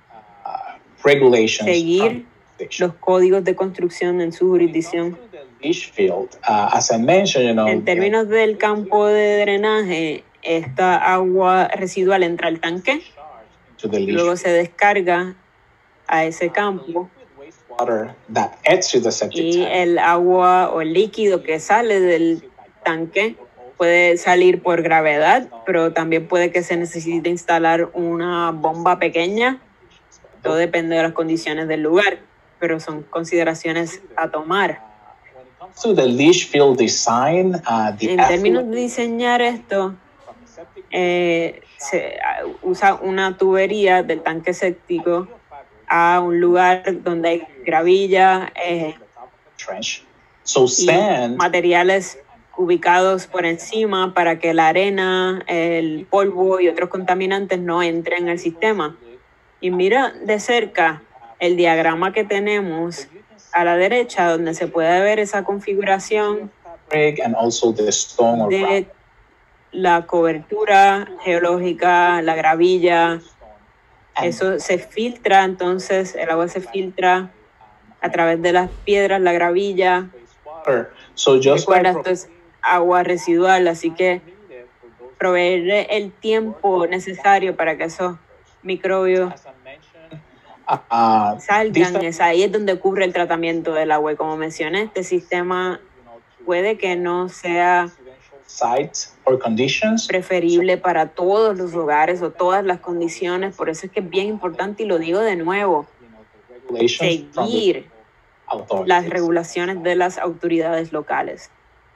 seguir los códigos de construcción en su jurisdicción. En términos del campo de drenaje, esta agua residual entra al tanque, luego se descarga a ese campo y el agua o el líquido que sale del tanque puede salir por gravedad, pero también puede que se necesite instalar una bomba pequeña. Todo depende de las condiciones del lugar, pero son consideraciones a tomar. En términos de diseñar esto, eh, se usa una tubería del tanque séptico a un lugar donde hay gravilla eh, y materiales ubicados por encima para que la arena, el polvo y otros contaminantes no entren en el sistema. Y mira de cerca el diagrama que tenemos a la derecha, donde se puede ver esa configuración and also the stone or de la cobertura geológica, la gravilla. Eso se filtra, entonces el agua se filtra a través de las piedras, la gravilla. So just Recuerda, esto es agua residual, así que proveer el tiempo necesario para que esos microbios uh, salgan. Es ahí es donde ocurre el tratamiento del agua. Y como mencioné, este sistema puede que no sea sites or conditions preferible para todos los hogares o todas las condiciones. Por eso es que es bien importante, y lo digo de nuevo, seguir las regulaciones de las autoridades locales.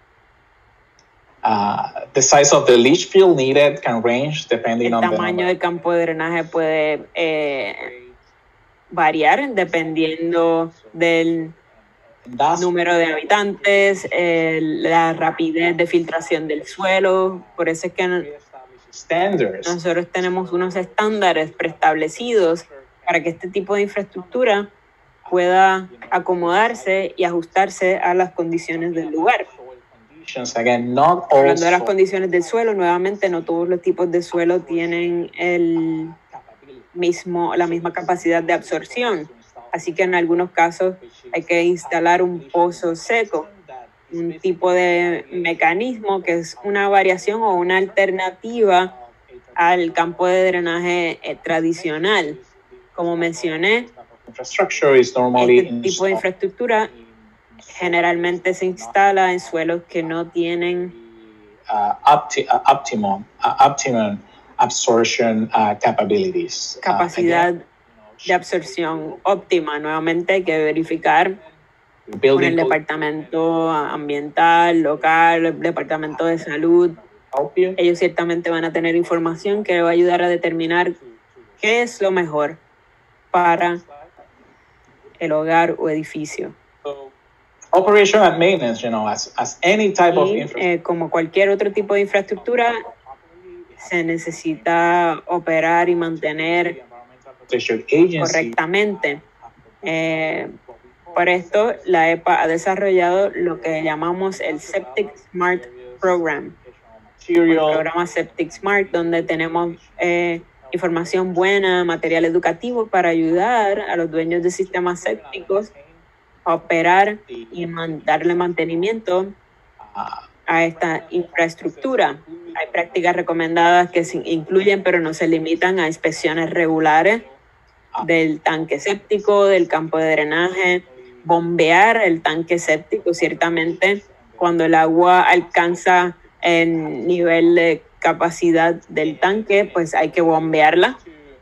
Uh, the size of the leach field needed can range depending El on the tamaño number. del campo de drenaje puede eh, variar dependiendo del That's número de habitantes, eh, la rapidez de filtración del suelo. Por eso es que no- standards nosotros tenemos unos estándares preestablecidos para que este tipo de infraestructura pueda acomodarse y ajustarse a las condiciones del lugar. conditions. Again, not all Hablando de las soil condiciones del suelo, nuevamente no todos los tipos de suelo tienen el mismo, la misma capacidad de absorción. Así que en algunos casos hay que instalar un pozo seco, un tipo de mecanismo que es una variación o una alternativa al campo de drenaje eh, tradicional. Como mencioné, infrastructure is normally este tipo de installed infraestructura generalmente se instala en suelos que no tienen uh, opti- uh, optimum uh, optimum absorption uh, capabilities. Uh, capacidad again, de absorción óptima. Nuevamente hay que verificar con el building departamento ambiental, local, el departamento de salud. help you. Ellos ciertamente van a tener información que va a ayudar a determinar qué es lo mejor para el hogar o edificio. So, operation and maintenance, you know, as, as any type of Y infrastructure. eh, como cualquier otro tipo de infraestructura, se necesita operar y mantener Protection Agency correctamente. Eh, por esto, la E P A ha desarrollado lo que llamamos el Septic Smart Program, el material programa Septic Smart, donde tenemos eh, información buena, material educativo para ayudar a los dueños de sistemas sépticos a operar y man- darle mantenimiento uh, a esta infraestructura. Hay prácticas recomendadas que se incluyen, pero no se limitan a inspecciones regulares del tanque séptico, del campo de drenaje, bombear el tanque séptico. Ciertamente, cuando el agua alcanza el nivel de capacidad del tanque, pues hay que bombearla.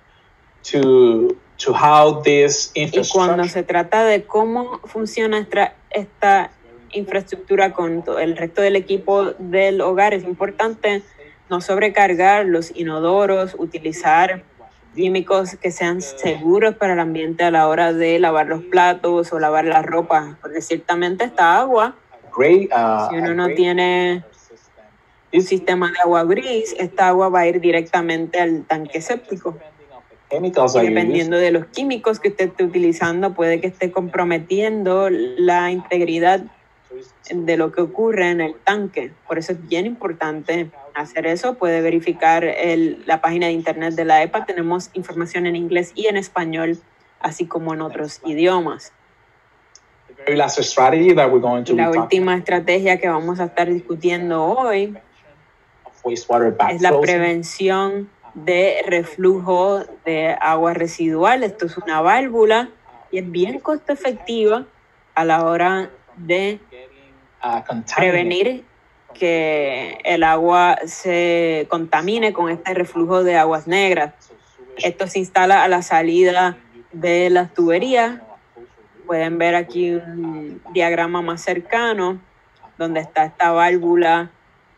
to to how this Y cuando infrastructure se trata de cómo funciona esta, esta infraestructura con todo el resto del equipo del hogar, es importante no sobrecargar los inodoros, utilizar químicos que sean seguros para el ambiente a la hora de lavar los platos o lavar la ropa, porque ciertamente esta agua, great uh, si uno a no great tiene un sistema de agua gris, esta agua va a ir directamente al tanque séptico. chemicals Y that you use dependiendo de los químicos que usted esté utilizando, puede que esté comprometiendo la integridad de lo que ocurre en el tanque. Por eso es bien importante hacer eso. Puede verificar el, la página de internet de la E P A. Tenemos información en inglés y en español, así como en otros idiomas. the very last strategy that we're going to Y be la talking última estrategia que vamos a estar discutiendo hoy of wastewater es la backflows. prevención de reflujo de agua residual. Esto es una válvula y es bien costo efectiva a la hora de Uh, contaminate prevenir que el agua se contamine con este reflujo de aguas negras. Esto se instala a la salida de las tuberías. Pueden ver aquí un diagrama más cercano donde está esta válvula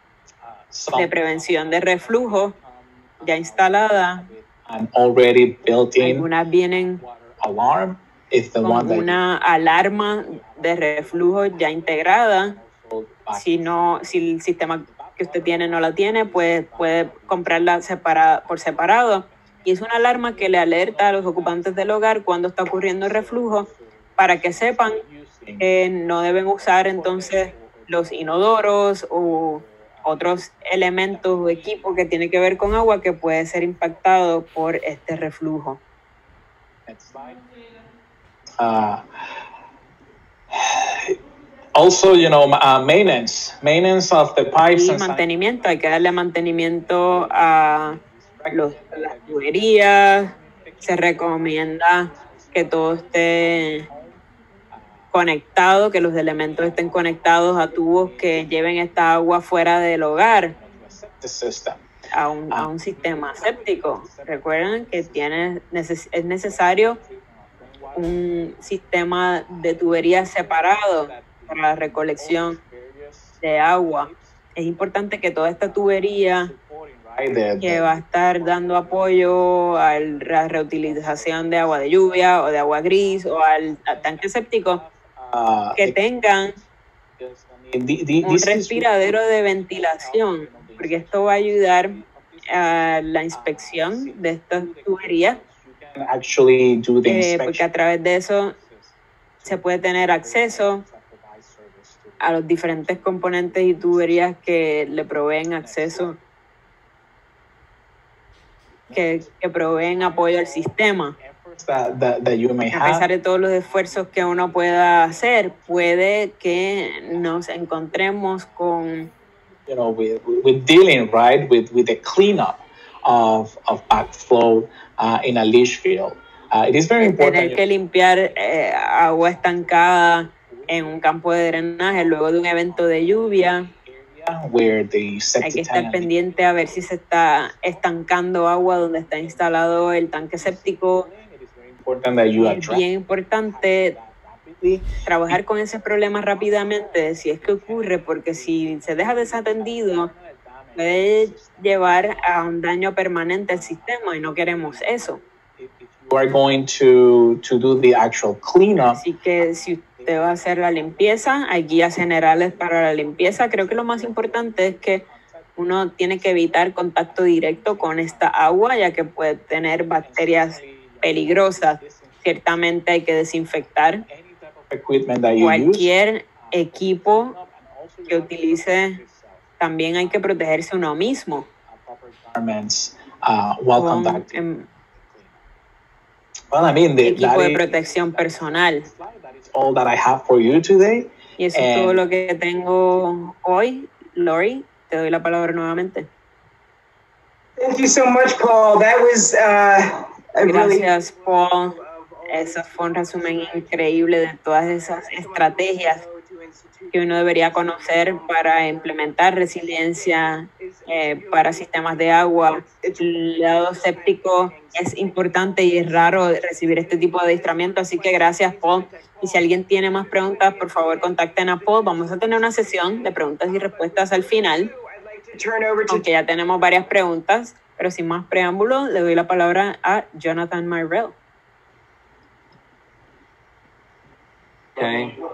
de prevención de reflujo ya instalada. and already built in Algunas vienen alarm is the one con that una alarma de reflujo ya integrada. you Si no, si el sistema que usted tiene no la tiene, pues puede comprarla separa- por separado. Y es una alarma que le alerta a los ocupantes del hogar cuando está ocurriendo el reflujo para que sepan que no deben usar entonces los inodoros o otros elementos o equipo que tiene que ver con agua que puede ser impactado por este reflujo. Uh, also, you know, uh, maintenance, maintenance of the pipes. Y mantenimiento, hay que darle mantenimiento a los, las tuberías. Se recomienda que todo esté conectado, que los elementos estén conectados a tubos que lleven esta agua fuera del hogar a un, a un sistema séptico. Recuerden que tiene, es necesario un sistema de tuberías separado para la recolección de agua. Es importante que toda esta tubería que va a estar dando apoyo a la reutilización de agua de lluvia o de agua gris o al, al tanque séptico, que tengan un respiradero de ventilación, porque esto va a ayudar a la inspección de estas tuberías, eh, porque a través de eso se puede tener acceso a los diferentes componentes y tuberías que le proveen acceso, que, que proveen apoyo al sistema. That, that, that you may a pesar de todos los esfuerzos que uno pueda hacer, puede que nos encontremos con, you know, with, with dealing right with with the cleanup of of backflow uh, in a leach field. Uh, it is very important. Tener que limpiar eh, agua estancada en un campo de drenaje luego de un evento de lluvia. Where the Hay que estar pendiente a ver si se está estancando agua donde está instalado el tanque séptico. Es bien importante trabajar con ese problema rápidamente si es que ocurre, porque si se deja desatendido puede llevar a un daño permanente al sistema y no queremos eso. Así que si usted va a hacer la limpieza, hay guías generales para la limpieza. Creo que lo más importante es que uno tiene que evitar contacto directo con esta agua, ya que puede tener bacterias peligrosas. Ciertamente hay que desinfectar cualquier equipo que utilice. También hay que protegerse uno mismo con em, well, I mean, the, equipo de protección personal. All that I have for you today. Y eso es todo lo que tengo hoy. Lori, te doy la palabra nuevamente. Thank you so much, Paul. That was uh, a Gracias, really... Paul. Eso fue un resumen increíble de todas esas estrategias que uno debería conocer para implementar resiliencia eh, para sistemas de agua. El lado séptico es importante y es raro recibir este tipo de adiestramiento, así que gracias, Paul. Y si alguien tiene más preguntas, por favor contacten a Paul. Vamos a tener una sesión de preguntas y respuestas al final, aunque ya tenemos varias preguntas, pero sin más preámbulos, le doy la palabra a Jonathan Myrell. Okay.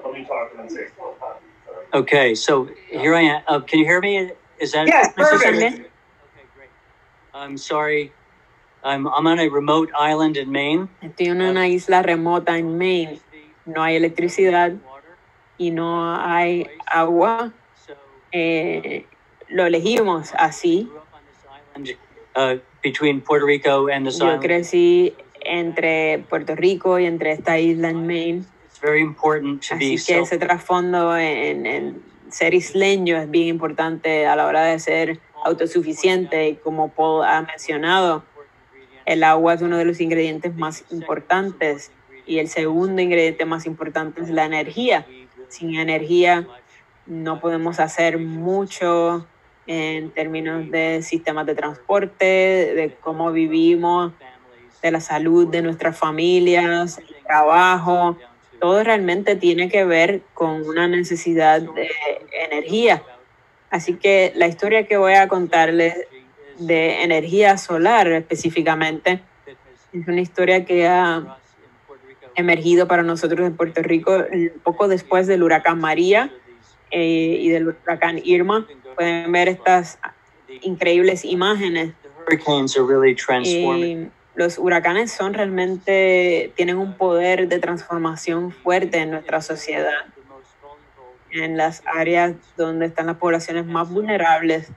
Okay, so here I am. Uh, can you hear me? Is that yes, perfect? Okay, great. I'm sorry. I'm I'm on a remote island in Maine. Estoy en una isla remota en Maine. No hay electricidad y no hay agua. Eh, lo elegimos así. Uh, between Puerto Rico and this Yo island. crecí entre Puerto Rico y entre esta isla en Maine. Very important to Así be que ese trasfondo en, en ser isleño es bien importante a la hora de ser autosuficiente, y como Paul ha mencionado, el agua es uno de los ingredientes más importantes y el segundo ingrediente más importante es la energía. Sin energía no podemos hacer mucho en términos de sistemas de transporte, de cómo vivimos, de la salud de nuestras familias, el trabajo. Todo realmente tiene que ver con una necesidad de energía. Así que la historia que voy a contarles de energía solar específicamente es una historia que ha emergido para nosotros en Puerto Rico poco después del huracán María eh, y del huracán Irma. Pueden ver estas increíbles imágenes. Hurricanes are really transforming. Y los huracanes son realmente, tienen un poder de transformación fuerte en nuestra sociedad, en las áreas donde están las poblaciones más vulnerables.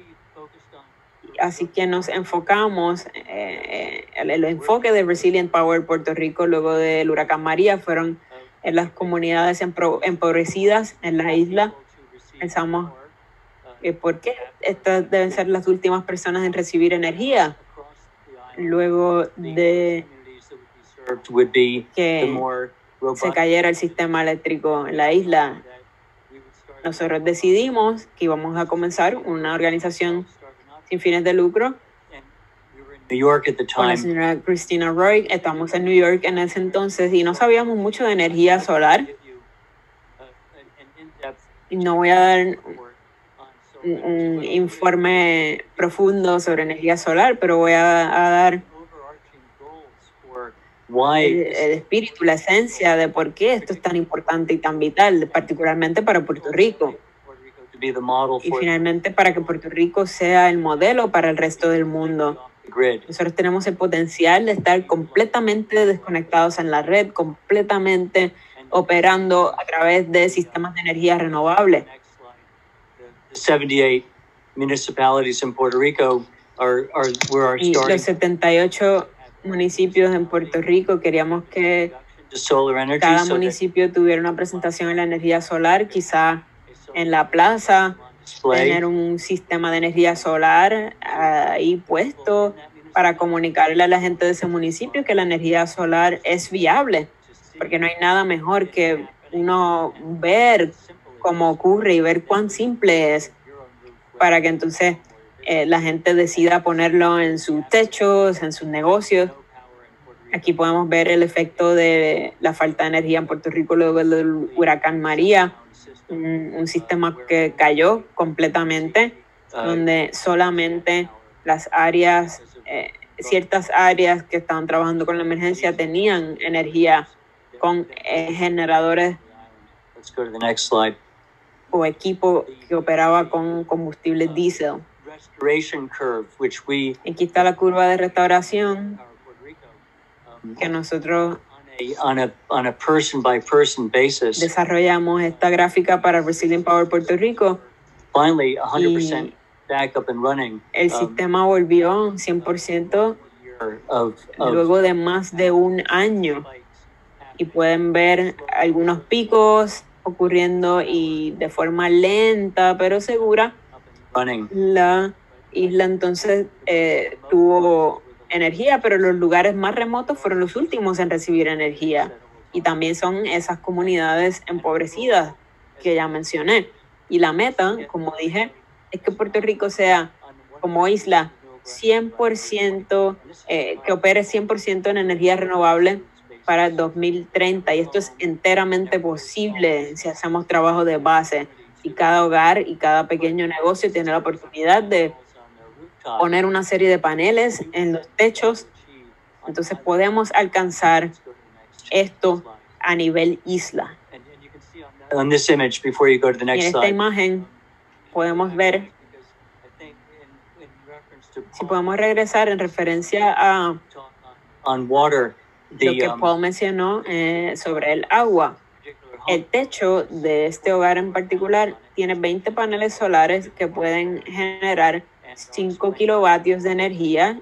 Así que nos enfocamos, eh, el, el enfoque de Resilient Power Puerto Rico luego del huracán María fueron en las comunidades empro, empobrecidas en la isla. Pensamos que por qué estas deben ser las últimas personas en recibir energía luego de que se cayera el sistema eléctrico en la isla. Nosotros decidimos que íbamos a comenzar una organización sin fines de lucro New York at the con la time. señora Christina Roy. Estamos en New York en ese entonces y no sabíamos mucho de energía solar. Y no voy a dar un, un informe profundo sobre energía solar, pero voy a, a dar el, el espíritu, la esencia de por qué esto es tan importante y tan vital, particularmente para Puerto Rico. Y finalmente para que Puerto Rico sea el modelo para el resto del mundo. Nosotros tenemos el potencial de estar completamente desconectados en la red, completamente operando a través de sistemas de energía renovable. seventy-eight municipalities in Puerto Rico are, are where our Y los starting setenta y ocho municipios en Puerto Rico queríamos que to solar energy cada so that municipio tuviera una presentación en la energía solar, quizá en la plaza, display tener un sistema de energía solar ahí puesto para comunicarle a la gente de ese municipio que la energía solar es viable, porque no hay nada mejor que uno ver cómo ocurre y ver cuán simple es para que entonces eh, la gente decida ponerlo en sus techos, en sus negocios. Aquí podemos ver el efecto de la falta de energía en Puerto Rico luego del huracán María, un, un sistema que cayó completamente, donde solamente las áreas, eh, ciertas áreas que estaban trabajando con la emergencia tenían energía con eh, generadores Let's go to the next slide. o equipo que operaba con combustible diésel. Restoration curve, which we Aquí está la curva de restauración Power Puerto Rico, um, que nosotros on a, on a on a person by person basis. desarrollamos esta gráfica para Resilient Power Puerto Rico. Finally, one hundred percent Y back up and running. el um, sistema volvió cien por ciento year of, of luego de más de un año. Y pueden ver algunos picos ocurriendo y de forma lenta pero segura. running. La isla entonces eh, tuvo energía, pero los lugares más remotos fueron los últimos en recibir energía. Y también son esas comunidades empobrecidas que ya mencioné. Y la meta, como dije, es que Puerto Rico sea como isla cien por ciento, eh, que opere cien por ciento en energía renovable para el dos mil treinta. Y esto es enteramente posible si hacemos trabajo de base. Y cada hogar y cada pequeño negocio tiene la oportunidad de poner una serie de paneles en los techos. Entonces podemos alcanzar esto a nivel isla. On this image, before you go to the Y en next esta slide, imagen podemos ver, si podemos regresar en referencia a on water, lo the que um, Paul mencionó eh, sobre el agua. El techo de este hogar en particular tiene veinte paneles solares que pueden generar cinco kilovatios de energía.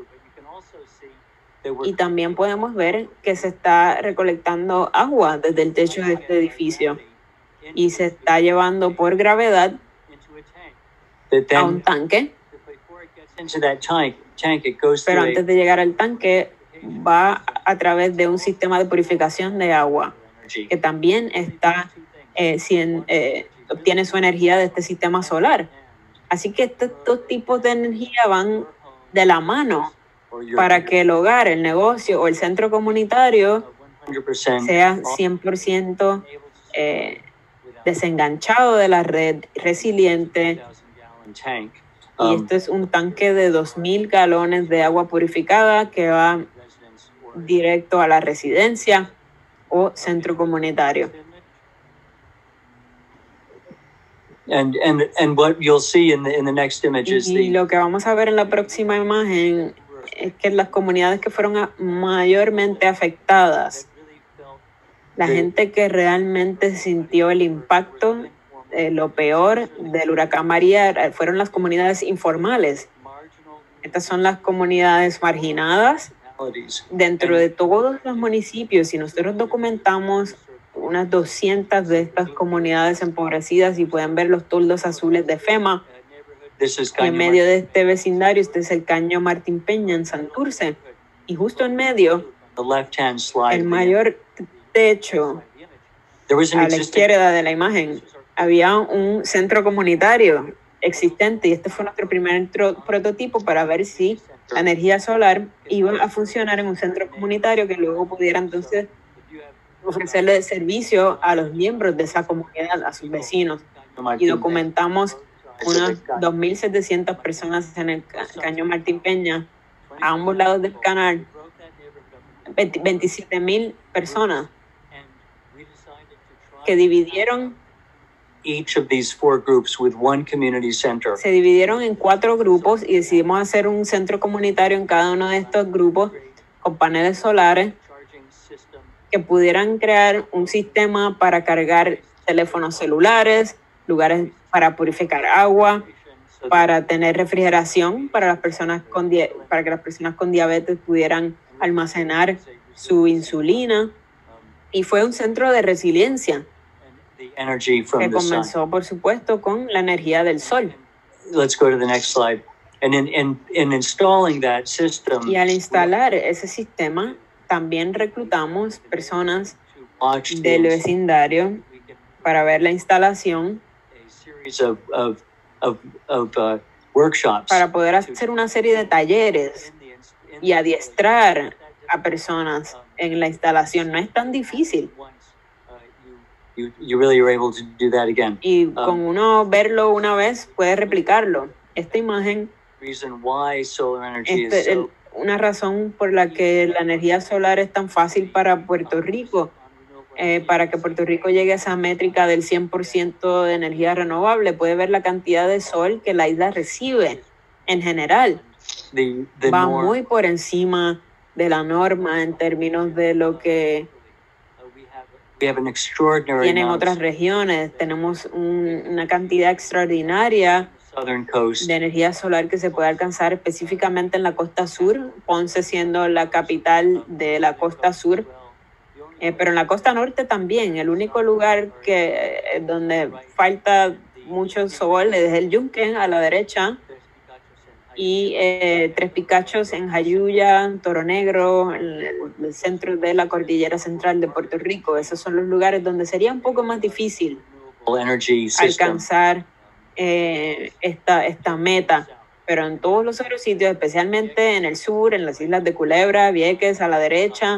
Y también podemos ver que se está recolectando agua desde el techo de este edificio y se está llevando por gravedad that a un then tanque, before it gets into that tank, tank it goes pero through antes de llegar al tanque va a través de un sistema de purificación de agua energy. que también está, eh, cien- eh, obtiene su energía de este sistema solar. Así que estos dos tipos de energía van de la mano Or your para que el hogar, el negocio o el centro comunitario one hundred percent sea cien por ciento eh, desenganchado de la red, resiliente. gallon tank. Y Um, esto es un tanque de dos mil galones de agua purificada que va residents or- directo a la residencia o centro comunitario. And and and what you'll see in the in the next image is Y the lo que vamos a ver en la próxima imagen es que las comunidades que fueron a- mayormente afectadas, la gente que realmente sintió el impacto, eh, lo peor del huracán María, eh, fueron las comunidades informales. Estas son las comunidades marginadas dentro de todos los municipios. Y nosotros documentamos unas doscientas de estas comunidades empobrecidas y pueden ver los toldos azules de FEMA. Y en medio de este vecindario, este es el Caño Martín Peña en Santurce. Y justo en medio, el mayor techo a la izquierda de la imagen, había un centro comunitario existente y este fue nuestro primer tro- prototipo para ver si la energía solar iba a funcionar en un centro comunitario que luego pudiera entonces ofrecerle servicio a los miembros de esa comunidad, a sus vecinos. Y documentamos unas dos mil setecientas personas en el ca- Caño Martín Peña, a ambos lados del canal, veinte veintisiete mil personas que dividieron, each of these four groups with one community center. se dividieron en cuatro grupos y decidimos hacer un centro comunitario en cada uno de estos grupos con paneles solares que pudieran crear un sistema para cargar teléfonos celulares, lugares para purificar agua, para tener refrigeración para las personas con dia- para que las personas con diabetes pudieran almacenar su insulina. Y fue un centro de resiliencia The energy from que the sun. comenzó, por supuesto, con la energía del sol. Let's go to the next slide. And in, in, in installing that system, Y al instalar ese sistema, también reclutamos personas watch del the- vecindario para ver la instalación, a series of, of, of, of uh, workshops. para poder hacer una serie de talleres y adiestrar a personas en la instalación. No es tan difícil. You, you really are able to do that again. Y con uno verlo una vez, puede replicarlo. Esta imagen Reason why solar energy Este, is el- so una razón por la que la energía solar es tan fácil para Puerto Rico, eh, para que Puerto Rico llegue a esa métrica del cien por ciento de energía renovable. Puede ver la cantidad de sol que la isla recibe en general. the, the Va norm. muy por encima de la norma en términos de lo que Uh, we have we have an extraordinary tienen amount otras regiones. Tenemos un- una cantidad extraordinaria southern coast. de energía solar que se puede alcanzar específicamente en la costa sur, Ponce siendo la capital de la costa sur, eh, pero en la costa norte también. El único lugar que eh, donde falta mucho sol es el Yunque a la derecha y eh, Tres Picachos en Jayuya, Toro Negro, el, el centro de la cordillera central de Puerto Rico. Esos son los lugares donde sería un poco más difícil Energy system. alcanzar eh, esta, esta meta, pero en todos los otros sitios, especialmente en el sur, en las islas de Culebra, Vieques, a la derecha,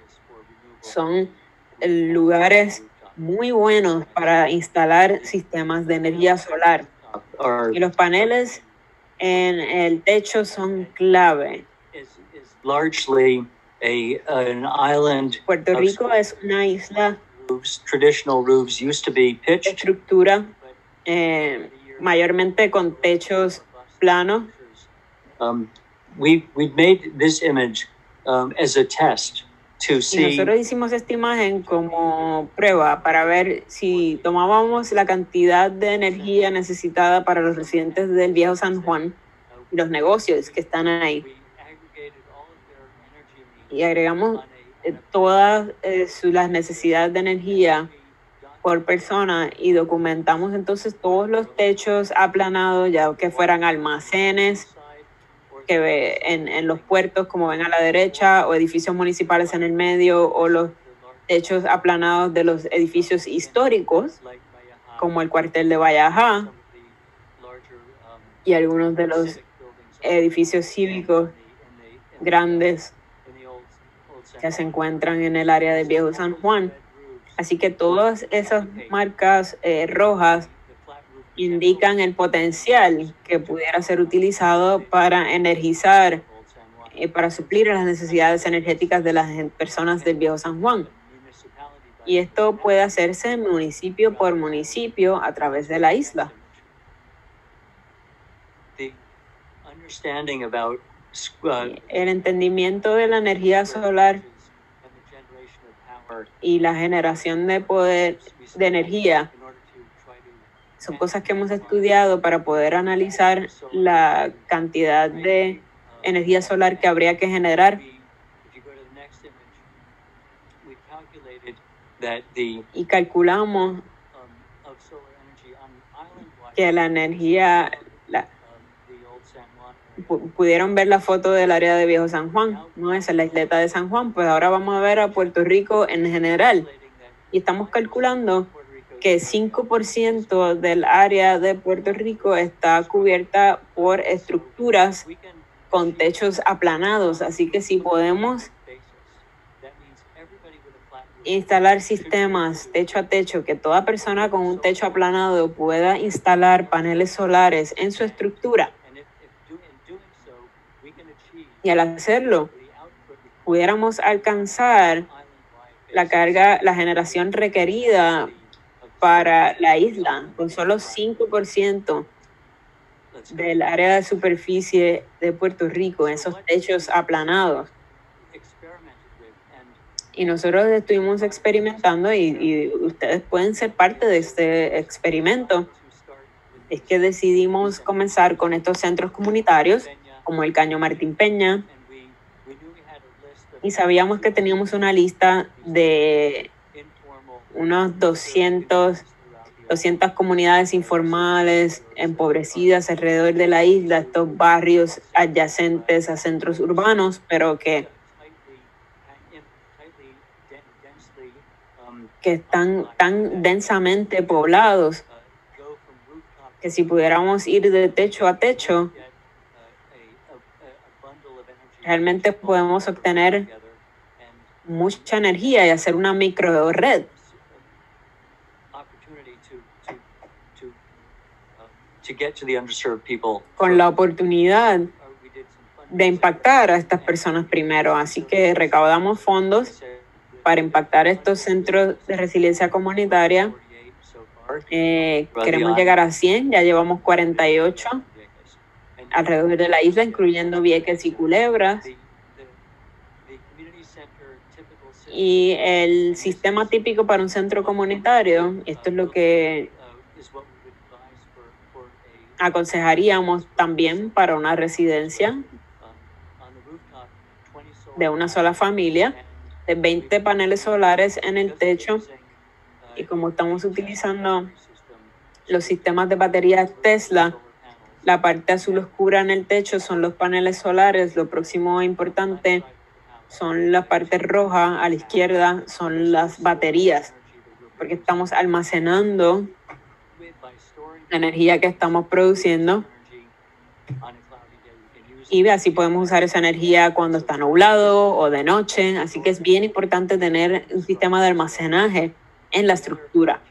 son lugares muy buenos para instalar sistemas de energía solar. Or Y los paneles en el techo son clave. is, is largely a an island. Puerto of Rico es una isla roofs. Traditional roofs used to be de pitched. estructura eh, mayormente con techos planos. Um, we we made this image um, as a test to Y see nosotros hicimos esta imagen como prueba para ver si tomábamos la cantidad de energía necesitada para los residentes del Viejo San Juan y los negocios que están ahí. we aggregated all of their energy needs Y agregamos on eh, a todas eh, su- las necesidades de energía por persona y documentamos entonces todos los techos aplanados, ya que fueran almacenes que ve en, en los puertos, como ven a la derecha, o edificios municipales en el medio, o los techos aplanados de los edificios históricos, como el cuartel de Vallajá, y algunos de los edificios cívicos grandes que se encuentran en el área del Viejo San Juan. Así que todas esas marcas eh, rojas indican el potencial que pudiera ser utilizado para energizar, eh, para suplir las necesidades energéticas de las gen- personas del Viejo San Juan. Y esto puede hacerse municipio por municipio a través de la isla. The understanding about uh, El entendimiento de la energía solar y la generación de poder, de energía, son cosas que hemos estudiado para poder analizar la cantidad de energía solar que habría que generar. Y calculamos que la energía, la, pu- pudieron ver la foto del área de Viejo San Juan, ¿no? Esa es la isleta de San Juan, pues ahora vamos a ver a Puerto Rico en general. Y estamos calculando que cinco por ciento del área de Puerto Rico está cubierta por estructuras con techos aplanados, así que si podemos instalar sistemas techo a techo, que toda persona con un techo aplanado pueda instalar paneles solares en su estructura, y al hacerlo pudiéramos alcanzar la carga, la generación requerida para la isla con solo cinco por ciento del área de superficie de Puerto Rico, esos techos aplanados. Y nosotros estuvimos experimentando, y, y ustedes pueden ser parte de este experimento, es que decidimos comenzar con estos centros comunitarios, como el Caño Martín Peña, y sabíamos que teníamos una lista de unos doscientos, doscientas comunidades informales, empobrecidas alrededor de la isla, estos barrios adyacentes a centros urbanos, pero que que están tan densamente poblados que si pudiéramos ir de techo a techo, realmente podemos obtener mucha energía y hacer una micro red. Con la oportunidad de impactar a estas personas primero. Así que recaudamos fondos para impactar estos centros de resiliencia comunitaria. Eh, queremos llegar a cien, ya llevamos cuarenta y ocho alrededor de la isla, incluyendo Vieques y Culebras. Y el sistema típico para un centro comunitario, esto es lo que aconsejaríamos también para una residencia de una sola familia, de veinte paneles solares en el techo. Y como estamos utilizando los sistemas de baterías Tesla, la parte azul oscura en el techo son los paneles solares. Lo próximo importante son la parte roja a la izquierda, son las baterías, porque estamos almacenando la energía que estamos produciendo. Y así podemos usar esa energía cuando está nublado o de noche. Así que es bien importante tener un sistema de almacenaje en la estructura.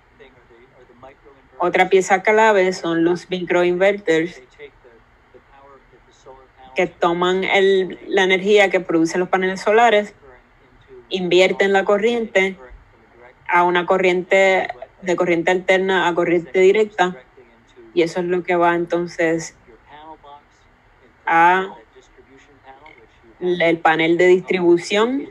Otra pieza clave son los microinverters, que toman el, la energía que producen los paneles solares, invierten la corriente a una corriente de corriente alterna a corriente directa, y eso es lo que va entonces a el panel de distribución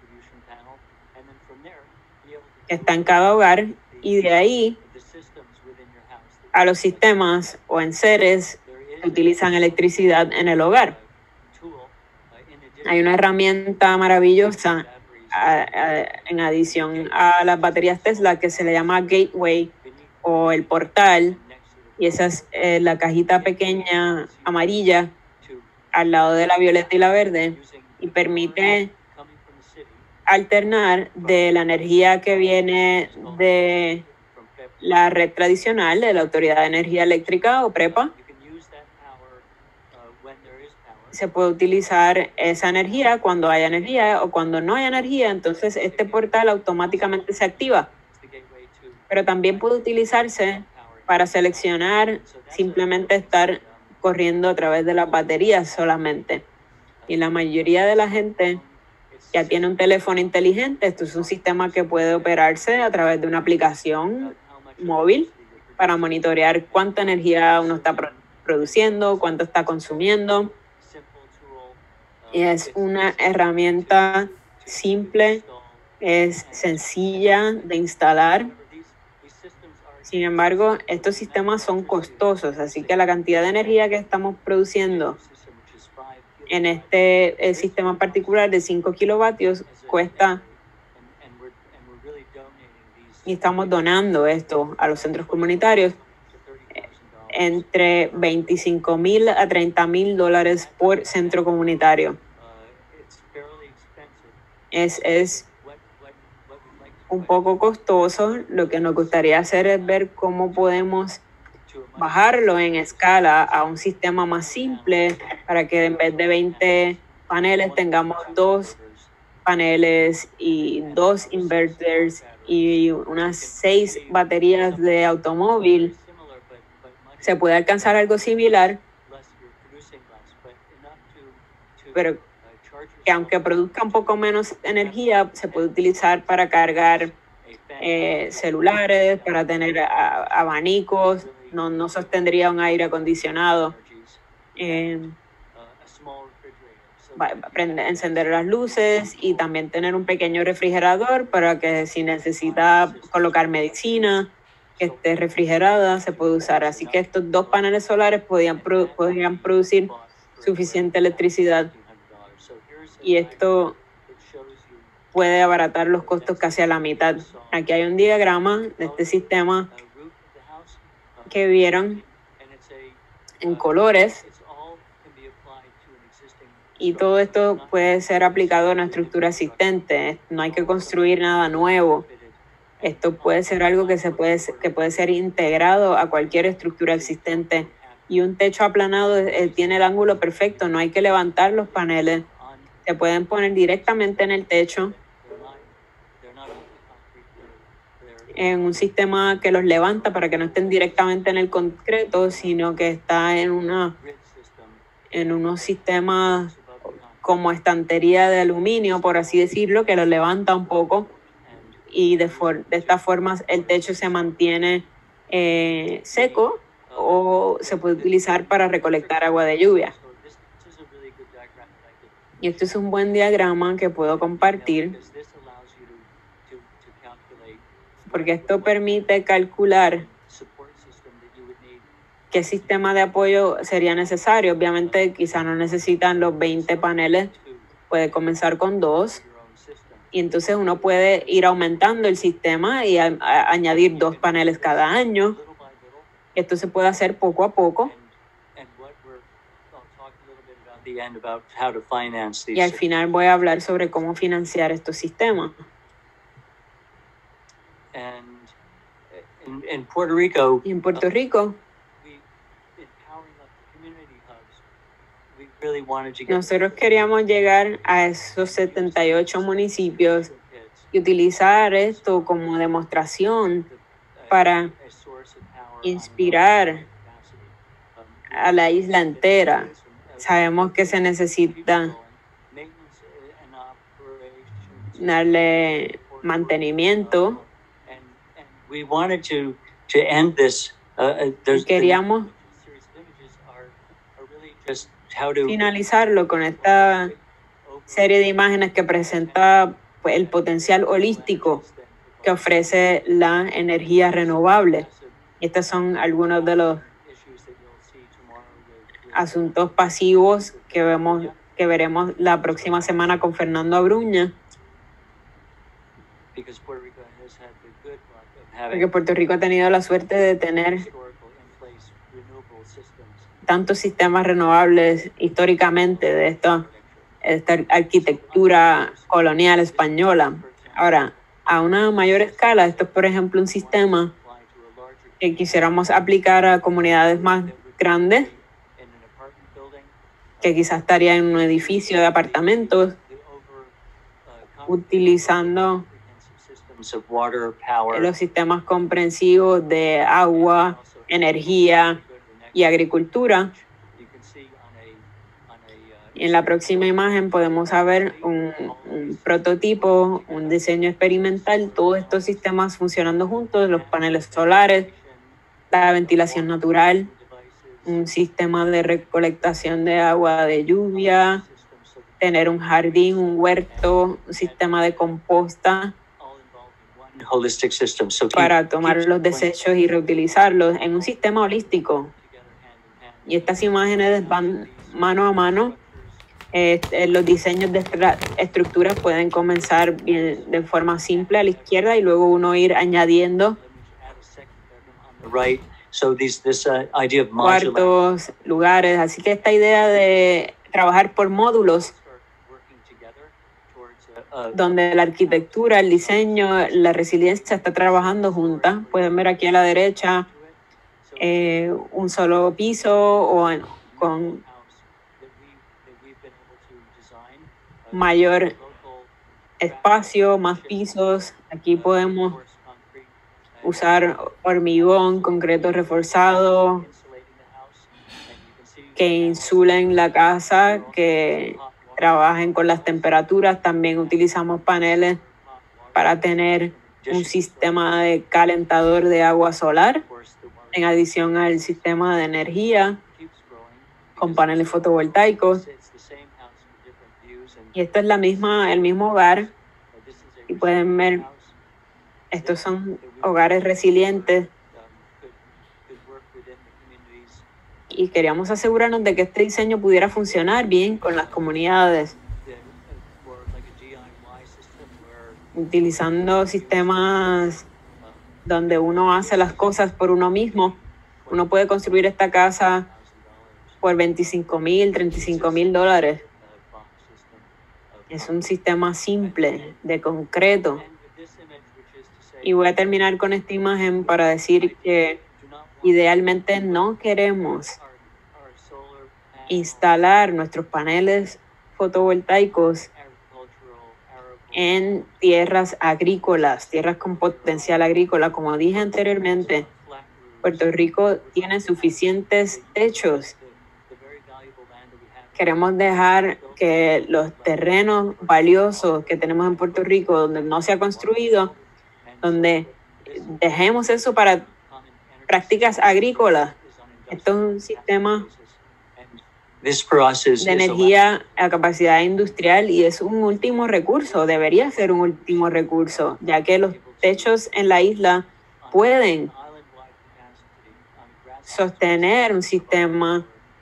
que está en cada hogar, y de ahí a los sistemas o enseres que utilizan electricidad en el hogar. Hay una herramienta maravillosa a, a, en adición a las baterías Tesla que se le llama Gateway o el portal, y esa es eh, la cajita pequeña amarilla al lado de la violeta y la verde, y permite alternar de la energía que viene de la red tradicional de la Autoridad de Energía Eléctrica o PREPA. Se puede utilizar esa energía cuando haya energía, o cuando no hay energía, entonces este portal automáticamente se activa. Pero también puede utilizarse para seleccionar simplemente estar corriendo a través de las baterías solamente. Y la mayoría de la gente ya tiene un teléfono inteligente. Esto es un sistema que puede operarse a través de una aplicación móvil para monitorear cuánta energía uno está pro- produciendo, cuánto está consumiendo. Y es una herramienta simple, es sencilla de instalar. Sin embargo, estos sistemas son costosos, así que la cantidad de energía que estamos produciendo en este eh, sistema particular de cinco kilovatios cuesta, y estamos donando esto a los centros comunitarios, entre veinticinco mil a treinta mil dólares por centro comunitario. Es, es un poco costoso. Lo que nos gustaría hacer es ver cómo podemos bajarlo en escala a un sistema más simple para que en vez de veinte paneles tengamos dos paneles y dos inverters y unas seis baterías de automóvil. Se puede alcanzar algo similar, pero que aunque produzca un poco menos energía, se puede utilizar para cargar eh, celulares, para tener a, abanicos, no, no sostendría un aire acondicionado, eh, prender, encender las luces y también tener un pequeño refrigerador para que si necesita colocar medicina que esté refrigerada, se puede usar. Así que estos dos paneles solares podían, produ podrían producir suficiente electricidad, y esto puede abaratar los costos casi a la mitad. Aquí hay un diagrama de este sistema que vieron en colores, y todo esto puede ser aplicado a una estructura existente. No hay que construir nada nuevo. Esto puede ser algo que, se puede, que puede ser integrado a cualquier estructura existente. Y un techo aplanado eh, tiene el ángulo perfecto. No hay que levantar los paneles. Se pueden poner directamente en el techo, en un sistema que los levanta para que no estén directamente en el concreto, sino que está en, una, en unos sistemas como estantería de aluminio, por así decirlo, que los levanta un poco, y de, for de esta forma el techo se mantiene eh, seco, o se puede utilizar para recolectar agua de lluvia. Y esto es un buen diagrama que puedo compartir, porque esto permite calcular qué sistema de apoyo sería necesario. Obviamente quizá no necesitan los veinte paneles, puede comenzar con dos, y entonces uno puede ir aumentando el sistema y a, a, añadir dos paneles cada año. Esto se puede hacer poco a poco. Y al final voy a hablar sobre cómo financiar estos sistemas. En Puerto Rico, y en Puerto Rico, nosotros queríamos llegar a esos setenta y ocho municipios y utilizar esto como demostración para inspirar a la isla entera. Sabemos que se necesita darle mantenimiento. Queríamos finalizarlo con esta serie de imágenes que presenta, pues, el potencial holístico que ofrece la energía renovable. Estos son algunos de los asuntos pasivos que vemos que veremos la próxima semana con Fernando Abruña, porque Puerto Rico ha tenido la suerte de tener tantos sistemas renovables históricamente de esta, esta arquitectura colonial española. Ahora, a una mayor escala, esto es, por ejemplo, un sistema que quisiéramos aplicar a comunidades más grandes, que quizás estaría en un edificio de apartamentos, utilizando los sistemas comprensivos de agua, energía y agricultura. Y en la próxima imagen podemos ver un, un prototipo, un diseño experimental, todos estos sistemas funcionando juntos, los paneles solares, la ventilación natural, un sistema de recolectación de agua de lluvia, tener un jardín, un huerto, un sistema de composta holistic system. So keep- para tomar keep los desechos y reutilizarlos en un sistema holístico. Y estas imágenes van mano a mano. Eh, eh, los diseños de estra- estructuras pueden comenzar bien, de forma simple a la izquierda y luego uno ir añadiendo Right. So these this uh, idea of modular cuartos, lugares. Así que esta idea de trabajar por módulos, working together towards uh, uh, donde la arquitectura, el diseño, la resiliencia está trabajando juntas. Pueden ver aquí a la derecha eh, un solo piso o en- con mayor espacio, más pisos. Aquí podemos usar hormigón, concreto reforzado, que insulen la casa, que trabajen con las temperaturas. También utilizamos paneles para tener un sistema de calentador de agua solar, en adición al sistema de energía con paneles fotovoltaicos. Y esto es la misma, el mismo hogar. Y pueden ver, estos son hogares resilientes. Y queríamos asegurarnos de que este diseño pudiera funcionar bien con las comunidades, utilizando sistemas donde uno hace las cosas por uno mismo. Uno puede construir esta casa por veinticinco mil, treinta y cinco mil dólares. Es un sistema simple, de concreto. Y voy a terminar con esta imagen para decir que idealmente no queremos instalar nuestros paneles fotovoltaicos en tierras agrícolas, tierras con potencial agrícola. Como dije anteriormente, Puerto Rico tiene suficientes techos. Queremos dejar que los terrenos valiosos que tenemos en Puerto Rico, donde no se ha construido, donde dejemos eso para prácticas agrícolas. Esto es un sistema this process de is a- energía a capacidad industrial y es un último recurso, debería ser un último recurso, ya que los techos en la isla pueden sostener un sistema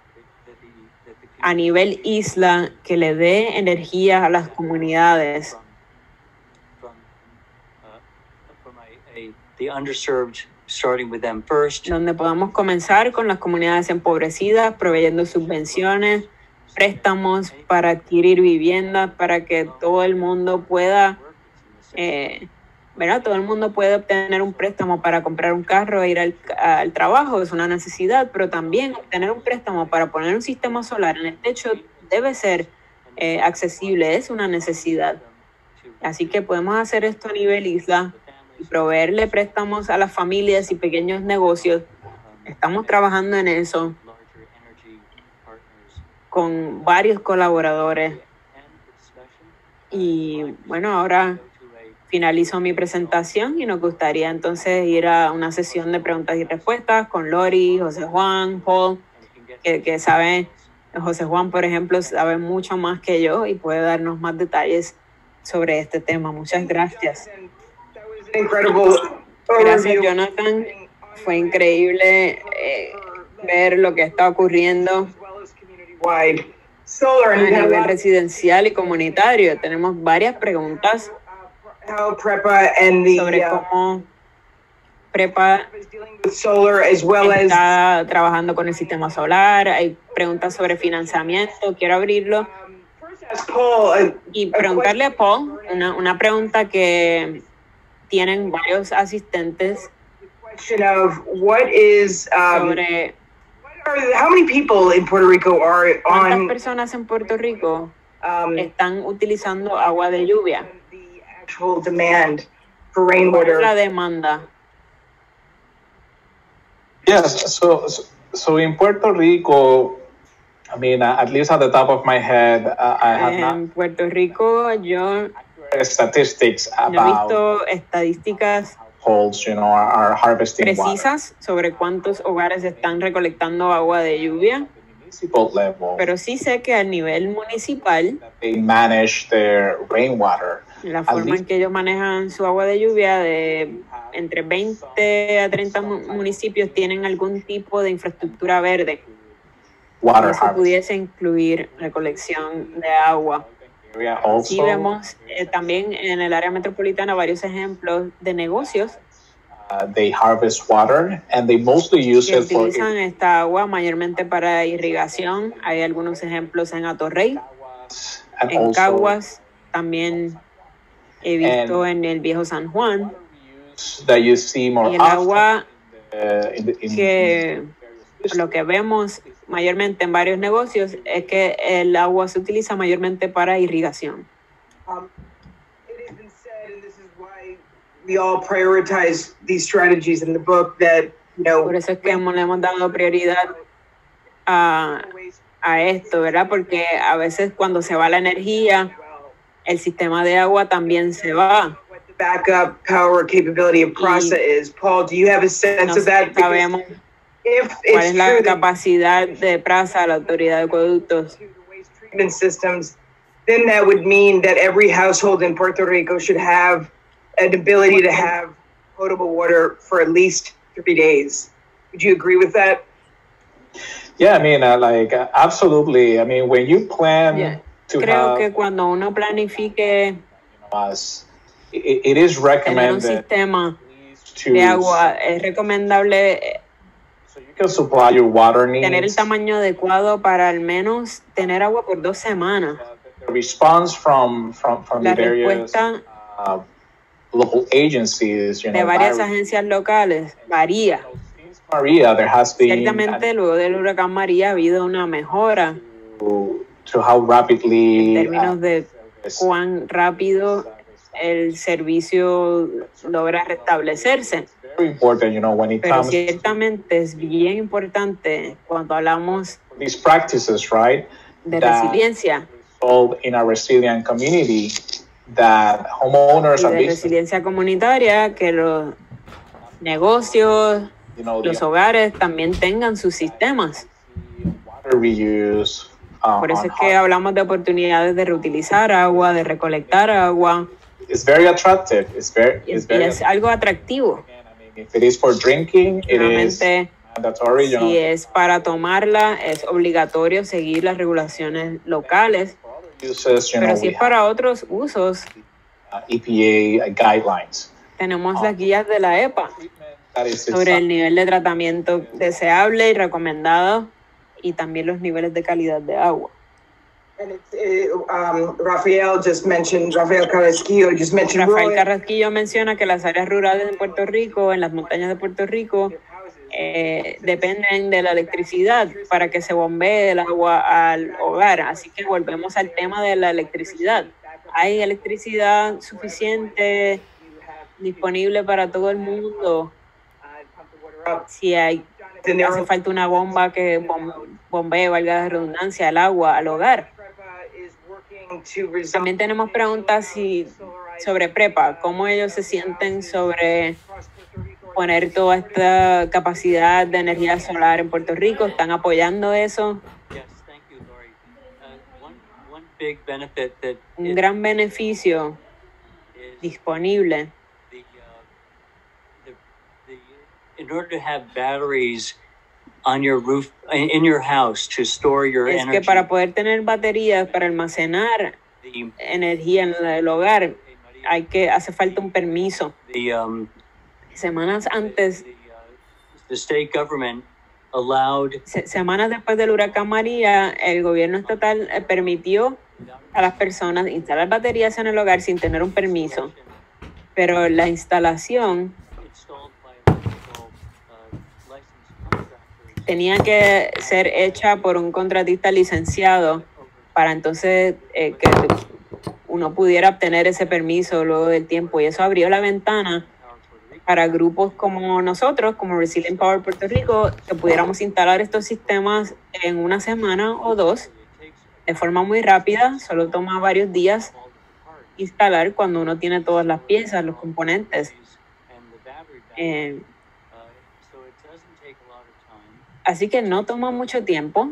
a nivel isla que le dé energía a las comunidades. from, uh, from a, a, the underserved, starting with them first. Donde podamos comenzar con las comunidades empobrecidas, proveyendo subvenciones, préstamos para adquirir viviendas, para que todo el mundo pueda, eh, ¿verdad? Todo el mundo puede obtener un préstamo para comprar un carro e ir al, al trabajo, es una necesidad, pero también obtener un préstamo para poner un sistema solar en el techo debe ser eh, accesible, es una necesidad. Así que podemos hacer esto a nivel isla y proveerle préstamos a las familias y pequeños negocios. Estamos trabajando en eso Larger energy partners. con varios colaboradores. And the discussion, Y bueno, ahora finalizo mi presentación y nos gustaría entonces ir a una sesión de preguntas y respuestas con Lori, José Juan, Paul, que, que sabe, José Juan, por ejemplo, sabe mucho más que yo y puede darnos más detalles sobre este tema. Muchas gracias. That was an incredible Gracias, overview. Jonathan. Fue increíble eh, ver lo que está ocurriendo As well as community-wide solar a and we've had a nivel lot of- residencial y comunitario. Tenemos varias preguntas how PREPA and the sobre uh, cómo Prepa is dealing with solar as well as está trabajando con el sistema solar. Hay preguntas sobre financiamiento. Quiero abrirlo um, first ask Paul uh, y preguntarle a Paul una, una pregunta que tienen varios asistentes question of what is um, sobre what are, how many people in Puerto Rico are cuántas on personas en Puerto Rico um, están utilizando agua de lluvia. the actual demand for ¿Cuál es rainwater. la demanda? Yes, so, so so in Puerto Rico, I mean, uh, at least at the top of my head, uh, I have not En Puerto Rico yo accurate statistics no he about visto estadísticas households, you know, are, are harvesting water. precisas sobre cuántos hogares están recolectando agua de lluvia. municipal level, pero sí sé que a nivel municipal, they manage their rainwater. la At forma en least que ellos manejan su agua de lluvia, de entre veinte a treinta mu- municipios tienen algún tipo de infraestructura verde. Y water eso harvest. pudiese incluir recolección de agua. Area Sí also, vemos eh, también en el área metropolitana varios ejemplos de negocios uh, they harvest water and they mostly use que it for utilizan esta agua mayormente para irrigación. Hay algunos ejemplos en Atorrey, and en also Caguas, también he visto en el Viejo San Juan. that you see more Y el often agua uh, in the, in, que in lo que vemos mayormente en varios negocios es que el agua se utiliza mayormente para irrigación. Um, it has been said, and this is why we all prioritize these strategies in the book, that, you know, Por eso es que hemos, le hemos dado prioridad a, a esto, ¿verdad? Porque a veces cuando se va la energía, el sistema de agua también se va. what the backup power capability of PRASA is. Paul, do you have a sense No of that? Because sabemos if cuál it's es la true that capacidad de PRASA, la autoridad de acueductos, to the waste treatment systems, then that would mean that every household in Puerto Rico should have an ability to have potable water for at least three days. Would you agree with that? yeah, I mean, uh, like uh, absolutely. I mean, when you plan Yeah. to creo have, que cuando uno planifique you know, as it, it is tener un recommended sistema to de agua, es recomendable so you can supply your water needs. tener el tamaño adecuado para al menos tener agua por dos semanas. The response from from from La the various respuesta uh, local agencies, you de know, varias by- agencias locales varía. since Maria, there has been Ciertamente, luego del huracán María ha habido una mejora to, to how rapidly en términos uh, de service- cuán rápido el servicio logra restablecerse. It's very important, you know, when it Pero comes to ciertamente es bien importante cuando hablamos these practices, right? de that resiliencia result in a resilient community, that homeowners y and de businesses, resiliencia comunitaria, que los negocios, you know, los the hogares también tengan sus sistemas. water reuse. Uh, Por eso on es que how- hablamos de oportunidades de reutilizar agua, de recolectar agua, it's very attractive. It's very, y it's y very. es algo atractivo. Again, I mean, if it is for drinking, it is Realmente, mandatory. You know, si es para tomarla, es obligatorio seguir las regulaciones locales, uses, you know, pero si we es para otros usos, have uh, E P A guidelines. tenemos las guías de la E P A That is sobre el nivel de tratamiento deseable y recomendado y también los niveles de calidad de agua. And it's, uh, um, Rafael just mentioned, Rafael Carrasquillo just mentioned Rafael rural Carrasquillo menciona que las áreas rurales de Puerto Rico, en las montañas de Puerto Rico, eh, dependen de la electricidad para que se bombee el agua al hogar. Así que volvemos al tema de la electricidad. ¿Hay electricidad suficiente disponible para todo el mundo? Si hay, Then there hace are- falta una bomba que bom- bombee, valga la redundancia, el agua al hogar. is working to resolve También tenemos preguntas si, sobre PREPA, cómo ellos se sienten sobre poner toda esta capacidad de energía solar en Puerto Rico. ¿Están apoyando eso? Yes, thank you, Lori. Uh, one, one big benefit that Un is- gran beneficio is disponible the, uh, the, the, in order to have batteries on your roof, in, in your house to store your es energy. que para poder tener baterías para almacenar the, energía en el hogar hay que hace falta un permiso. the, um, Semanas antes, the, uh, the state government allowed se- semanas después del huracán María, el gobierno estatal eh, permitió a las personas instalar baterías en el hogar sin tener un permiso, pero la instalación installed by electrical, uh, licensed contractors tenía que ser hecha por un contratista licenciado para entonces eh, que uno pudiera obtener ese permiso luego del tiempo, y eso abrió la ventana Power Puerto Rico. para grupos como nosotros, como Resilient Power Puerto Rico, que pudiéramos instalar estos sistemas en una semana o dos de forma muy rápida. Solo toma varios días instalar cuando uno tiene todas las piezas, los componentes. And the battery bank, Eh, uh, Así que no toma mucho tiempo.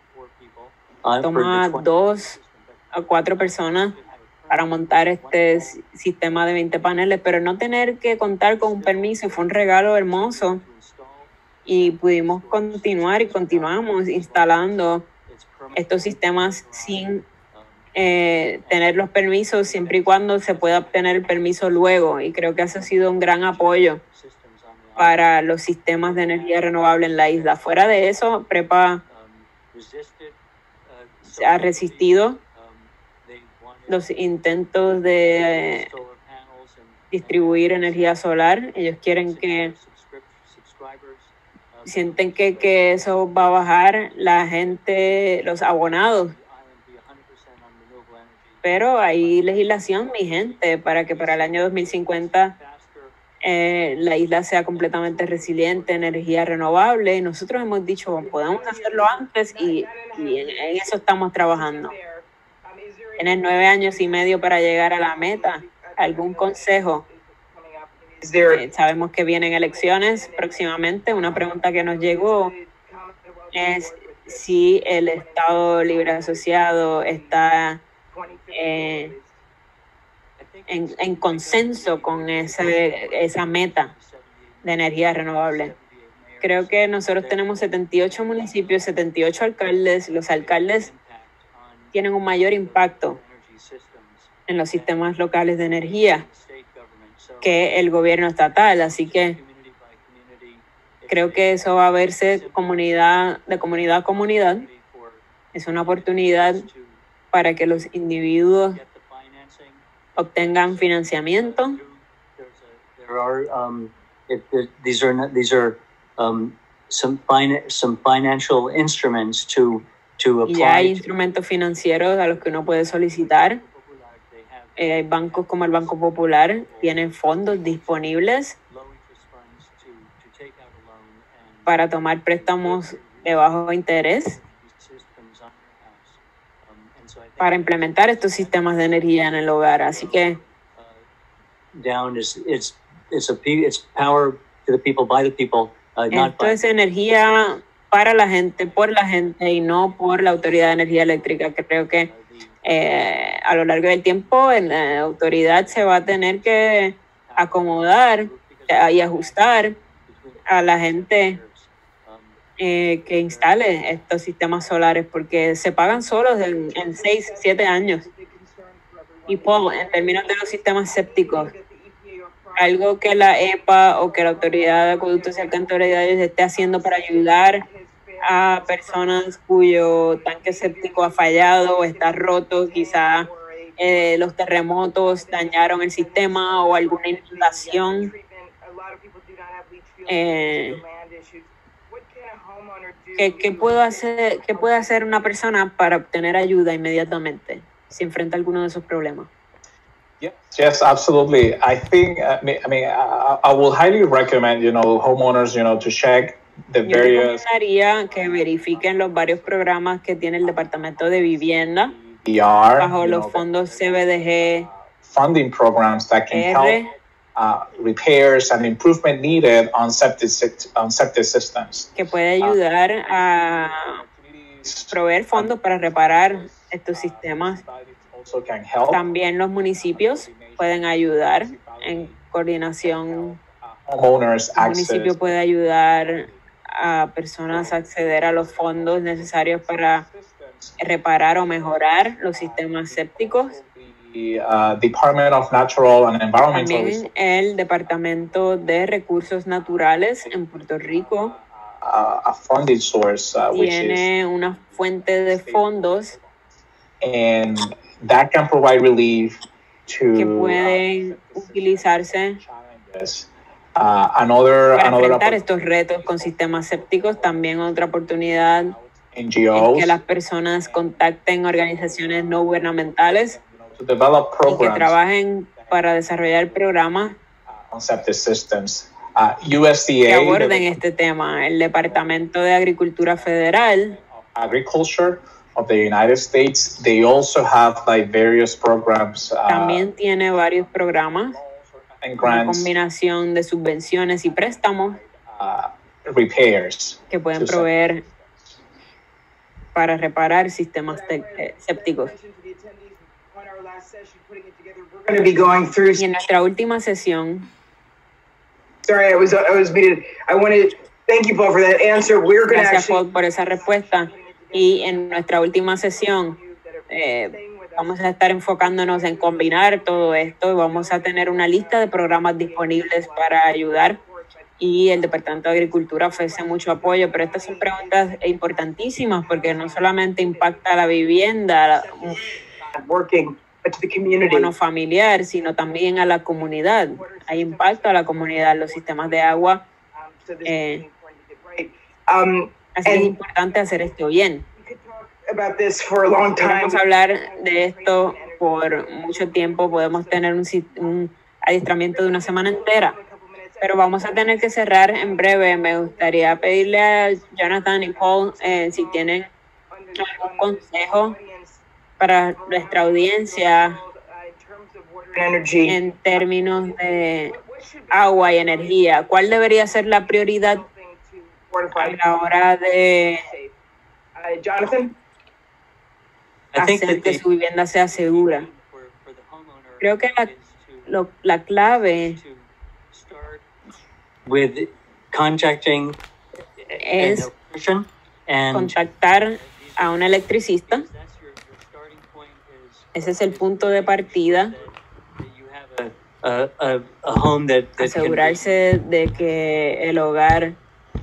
Toma dos a cuatro personas para montar este s- sistema de veinte paneles, pero no tener que contar con un permiso fue un regalo hermoso y pudimos continuar y continuamos instalando estos sistemas sin eh, tener los permisos, siempre y cuando se pueda obtener el permiso luego. Y creo que eso ha sido un gran apoyo para los sistemas de energía renovable en la isla. Fuera de eso, Prepa se ha resistido los intentos de eh, distribuir energía solar. Ellos quieren que, sienten que, que eso va a bajar la gente, los abonados. Pero hay legislación vigente para que para el año dos mil cincuenta eh, la isla sea completamente resiliente, energía renovable. Y nosotros hemos dicho, podemos hacerlo antes y, y en, en eso estamos trabajando. Tienes nueve años y medio para llegar a la meta. ¿Algún consejo? Is there Eh, sabemos que vienen elecciones próximamente. Una pregunta que nos llegó es si el Estado Libre Asociado está eh, en, en consenso con ese, esa meta de energía renovable. Creo que nosotros tenemos setenta y ocho municipios, setenta y ocho alcaldes. Los alcaldes tienen un mayor impacto en los sistemas locales de energía que el gobierno estatal, así que creo que eso va a verse comunidad, de comunidad a comunidad. Es una oportunidad para que los individuos obtengan financiamiento. There are, um, it, it- these are, not- these are, um, some fin- some financial instruments to, to Y ya hay apply. to- instrumentos financieros a los que uno puede solicitar. Eh, hay bancos como el Banco Popular, tienen fondos disponibles low interest funds to, to take out a loan and para tomar préstamos de bajo interés systems on your house. Um, and so I think para implementar estos sistemas de energía en el hogar. Así que uh, down is, it's, it's a, pe- it's power to the people, by the people, uh, not esto by. es energía para la gente, por la gente y no por la Autoridad de Energía Eléctrica. Creo que eh, a lo largo del tiempo en la autoridad se va a tener que acomodar eh, y ajustar a la gente eh, que instale estos sistemas solares porque se pagan solos en, en seis, siete años. Y Paul, en términos de los sistemas sépticos, algo que la E P A o que la Autoridad de Acueductos y Alcantarillado esté haciendo para ayudar a personas cuyo tanque séptico ha fallado o está roto, quizá eh, los terremotos dañaron el sistema o alguna inundación. Eh, ¿Qué, qué puedo hacer, qué puede hacer una persona para obtener ayuda inmediatamente si enfrenta alguno de esos problemas? Yes, yes, absolutely. I think, uh, I mean, I, mean, I, I will highly recommend, you know, homeowners, you know, to check the Yo various recomendaría que verifiquen los varios programas que tiene el Departamento de Vivienda E R, bajo you know, los fondos C B D G funding programs that can help R uh, repairs and improvement needed on septic, syst- on septic systems. que puede ayudar a proveer fondos para reparar estos sistemas. Also can help También los municipios pueden ayudar en coordinación. homeowners El municipio access puede ayudar a personas a acceder a los fondos necesarios para reparar o mejorar los sistemas sépticos. the uh, Department of Natural and Environmental Resources, También el Departamento de Recursos Naturales en Puerto Rico uh, a funding source, uh, which is, tiene una fuente de fondos and that can provide relief to que uh, pueden utilizarse challenges. Uh, another para another enfrentar estos retos con sistemas sépticos. También otra oportunidad N es G Os que las personas contacten organizaciones no gubernamentales to develop y que programs trabajen para desarrollar programas on septic systems. Uh, U S D que A, aborden the este tema. El Departamento de Agricultura Federal Agriculture of the United States, they also have like various programs uh, también tiene varios programas, and una grants combinación de subvenciones y préstamos uh, repairs. que pueden to proveer para reparar sistemas te- eh, sépticos. We're going to be going through. Y en nuestra última sesión, Sorry, I was I was muted. I wanted. Thank you, Paul, for that answer. We're going to gracias actually. Paul por esa respuesta. Y en nuestra última sesión eh, vamos a estar enfocándonos en combinar todo esto y vamos a tener una lista de programas disponibles para ayudar. Y el Departamento de Agricultura ofrece mucho apoyo, pero estas son preguntas importantísimas porque no solamente impacta a la vivienda, Working to the community. bueno, familiar, sino también a la comunidad. Hay impacto a la comunidad, los sistemas de agua. Eh, Um, así que es and importante hacer esto bien. we could talk about this for a long time. Podemos hablar de esto por mucho tiempo, podemos tener un, sit- un adiestramiento de una semana entera, pero vamos a tener que cerrar en breve. Me gustaría pedirle a Jonathan y Paul eh, si tienen algún consejo para nuestra audiencia Energy. en términos de agua y energía. ¿Cuál debería ser la prioridad a la hora de Uh, Jonathan? I think hacer that que the su vivienda sea segura? for, for the homeowner Creo que la, is to, lo- la clave to start with contacting an es electrician and contactar a un electricista. that's your, your starting point is Ese es el punto de partida. that, that you have a, a, a, a home that, that can be, Asegurarse de que el hogar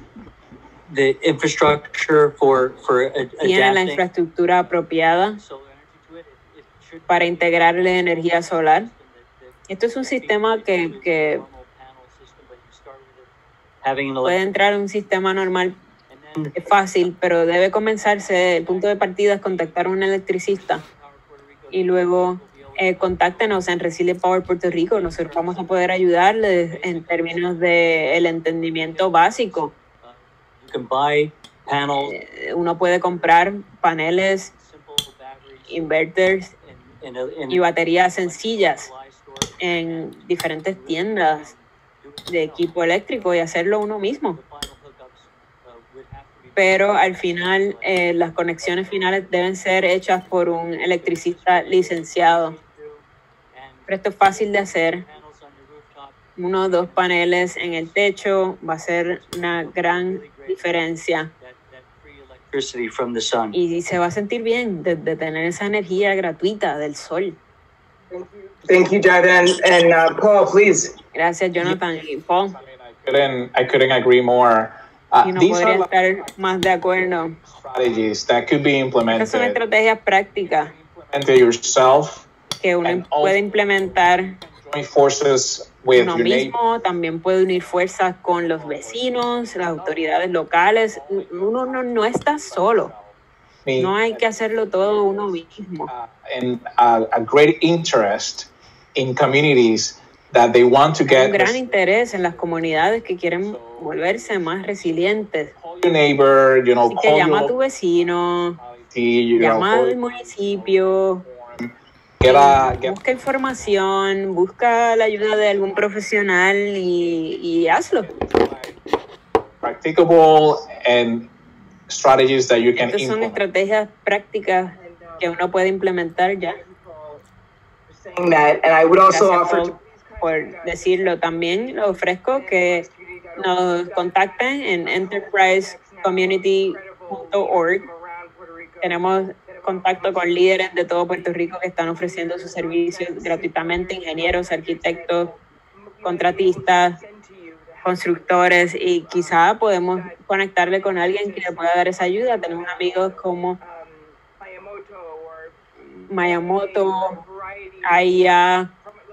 the infrastructure for, for a, tiene la adapting infraestructura apropiada solar energy to it. It, it should para integrarle energía solar. be that- that Esto es un sistema que, que normal panel system, but you start with it having an puede electric entrar en un sistema normal, and then es fácil, pero debe comenzarse. El punto de partida es contactar a un electricista Power Puerto Rico y luego eh, contáctenos en Resilient Power Puerto Rico. Nosotros vamos a poder ayudarles en términos de el entendimiento básico. you can buy panels, Eh, Uno puede comprar paneles, simple batteries, inverters and, and, and y baterías sencillas supply store, en diferentes tiendas do it de equipo eléctrico y hacerlo uno mismo. The final hookups uh, would have to be Pero al final eh, las conexiones finales deben ser hechas por un electricista licenciado. and Pero esto es fácil de hacer. panels on your rooftop Uno o dos paneles en el techo va a ser una gran diferencia that, that free electricity from the sun. y se va a sentir bien de, de tener esa energía gratuita del sol. Thank you, Jonathan. And uh, Paul, please. Gracias, Jonathan y Paul. I mean, I couldn't, I couldn't agree more. Uh, Y no these are podría like estar más de acuerdo. strategies that could be Estas son implemented, estrategias prácticas implemented yourself, que uno And puede also- implementar join forces with uno your neighbors. mismo, también puede unir fuerzas con los vecinos, las autoridades locales. Uno no, no está solo, no hay que hacerlo todo uno mismo. uh, and uh, a great interest in communities that they want to Hay get un gran interés en las comunidades que quieren volverse más resilientes. call your neighbor, you know, Así que call llama a your tu vecino, locality, you know, llama call- al municipio, get a get busca información, busca la ayuda de algún profesional y, y hazlo. practicable and strategies that you can Estas son implement. estrategias prácticas que uno puede implementar ya. Saying that, and I would also Gracias, offer Paul, por decirlo. También le ofrezco que nos contacten en enterprise community punto org. Tenemos contacto con líderes de todo Puerto Rico que están ofreciendo sus servicios gratuitamente, ingenieros, arquitectos, contratistas, constructores, y quizá podemos conectarle con alguien que le pueda dar esa ayuda. Tenemos amigos como Mayamoto, A I A,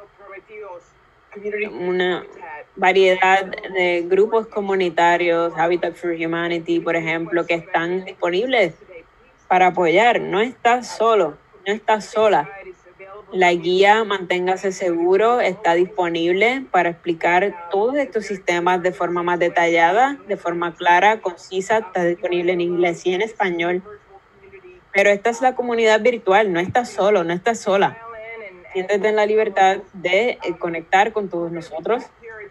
una variedad de grupos comunitarios, Habitat for Humanity, por ejemplo, que están disponibles para apoyar. No estás solo, no estás sola. La guía Manténgase Seguro está disponible para explicar todos estos sistemas de forma más detallada, de forma clara, concisa. Está disponible en inglés y en español. Pero esta es la comunidad virtual, no estás solo, no estás sola. Siéntete en la libertad de eh, conectar con todos nosotros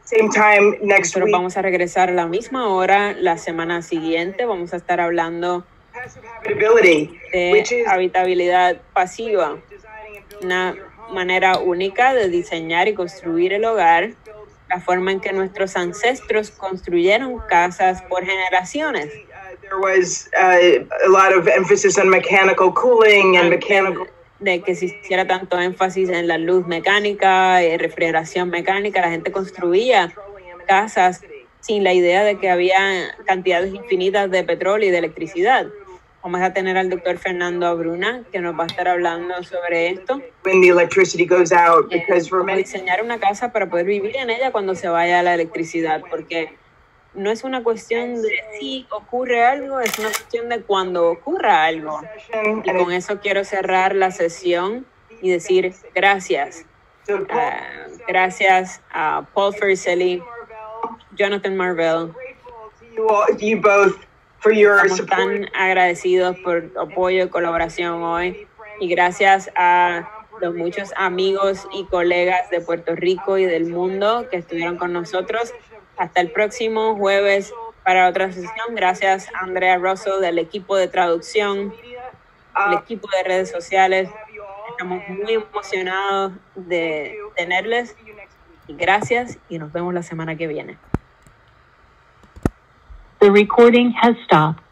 Same time next Nosotros week. vamos a regresar a la misma hora la semana siguiente. Vamos a estar hablando Passive habitability, de which is habitabilidad pasiva, designing and building una your home. manera única de diseñar y construir el hogar, la forma en que nuestros ancestros construyeron casas por generaciones. Uh, there was uh, a lot of emphasis on mechanical cooling and Antes mechanical. de que se hiciera tanto énfasis en la luz mecánica y refrigeración mecánica, la gente construía casas sin la idea de que había cantidades infinitas de petróleo y de electricidad. Vamos a tener al doctor Fernando Abruna, que nos va a estar hablando sobre esto. When the electricity goes out, Eh, because for cómo many diseñar una casa para poder vivir en ella cuando se vaya la electricidad, porque no es una cuestión de si ocurre algo, es una cuestión de cuando ocurra algo. session, Y and con eso quiero cerrar la sesión y decir gracias. so Paul, Ah, gracias a Paul Furselli, Marvell, Jonathan Marvell. grateful to you all, to you both for your Estamos support. tan agradecidos por tu apoyo y colaboración hoy. Y gracias a los muchos amigos y colegas de Puerto Rico y del mundo que estuvieron con nosotros. Hasta el próximo jueves para otra sesión. Gracias a Andrea Russell del equipo de traducción, el Uh, equipo de redes sociales. have you all, Estamos and, muy uh, emocionados de tenerles. see you next week. Y gracias y nos vemos la semana que viene. The recording has stopped.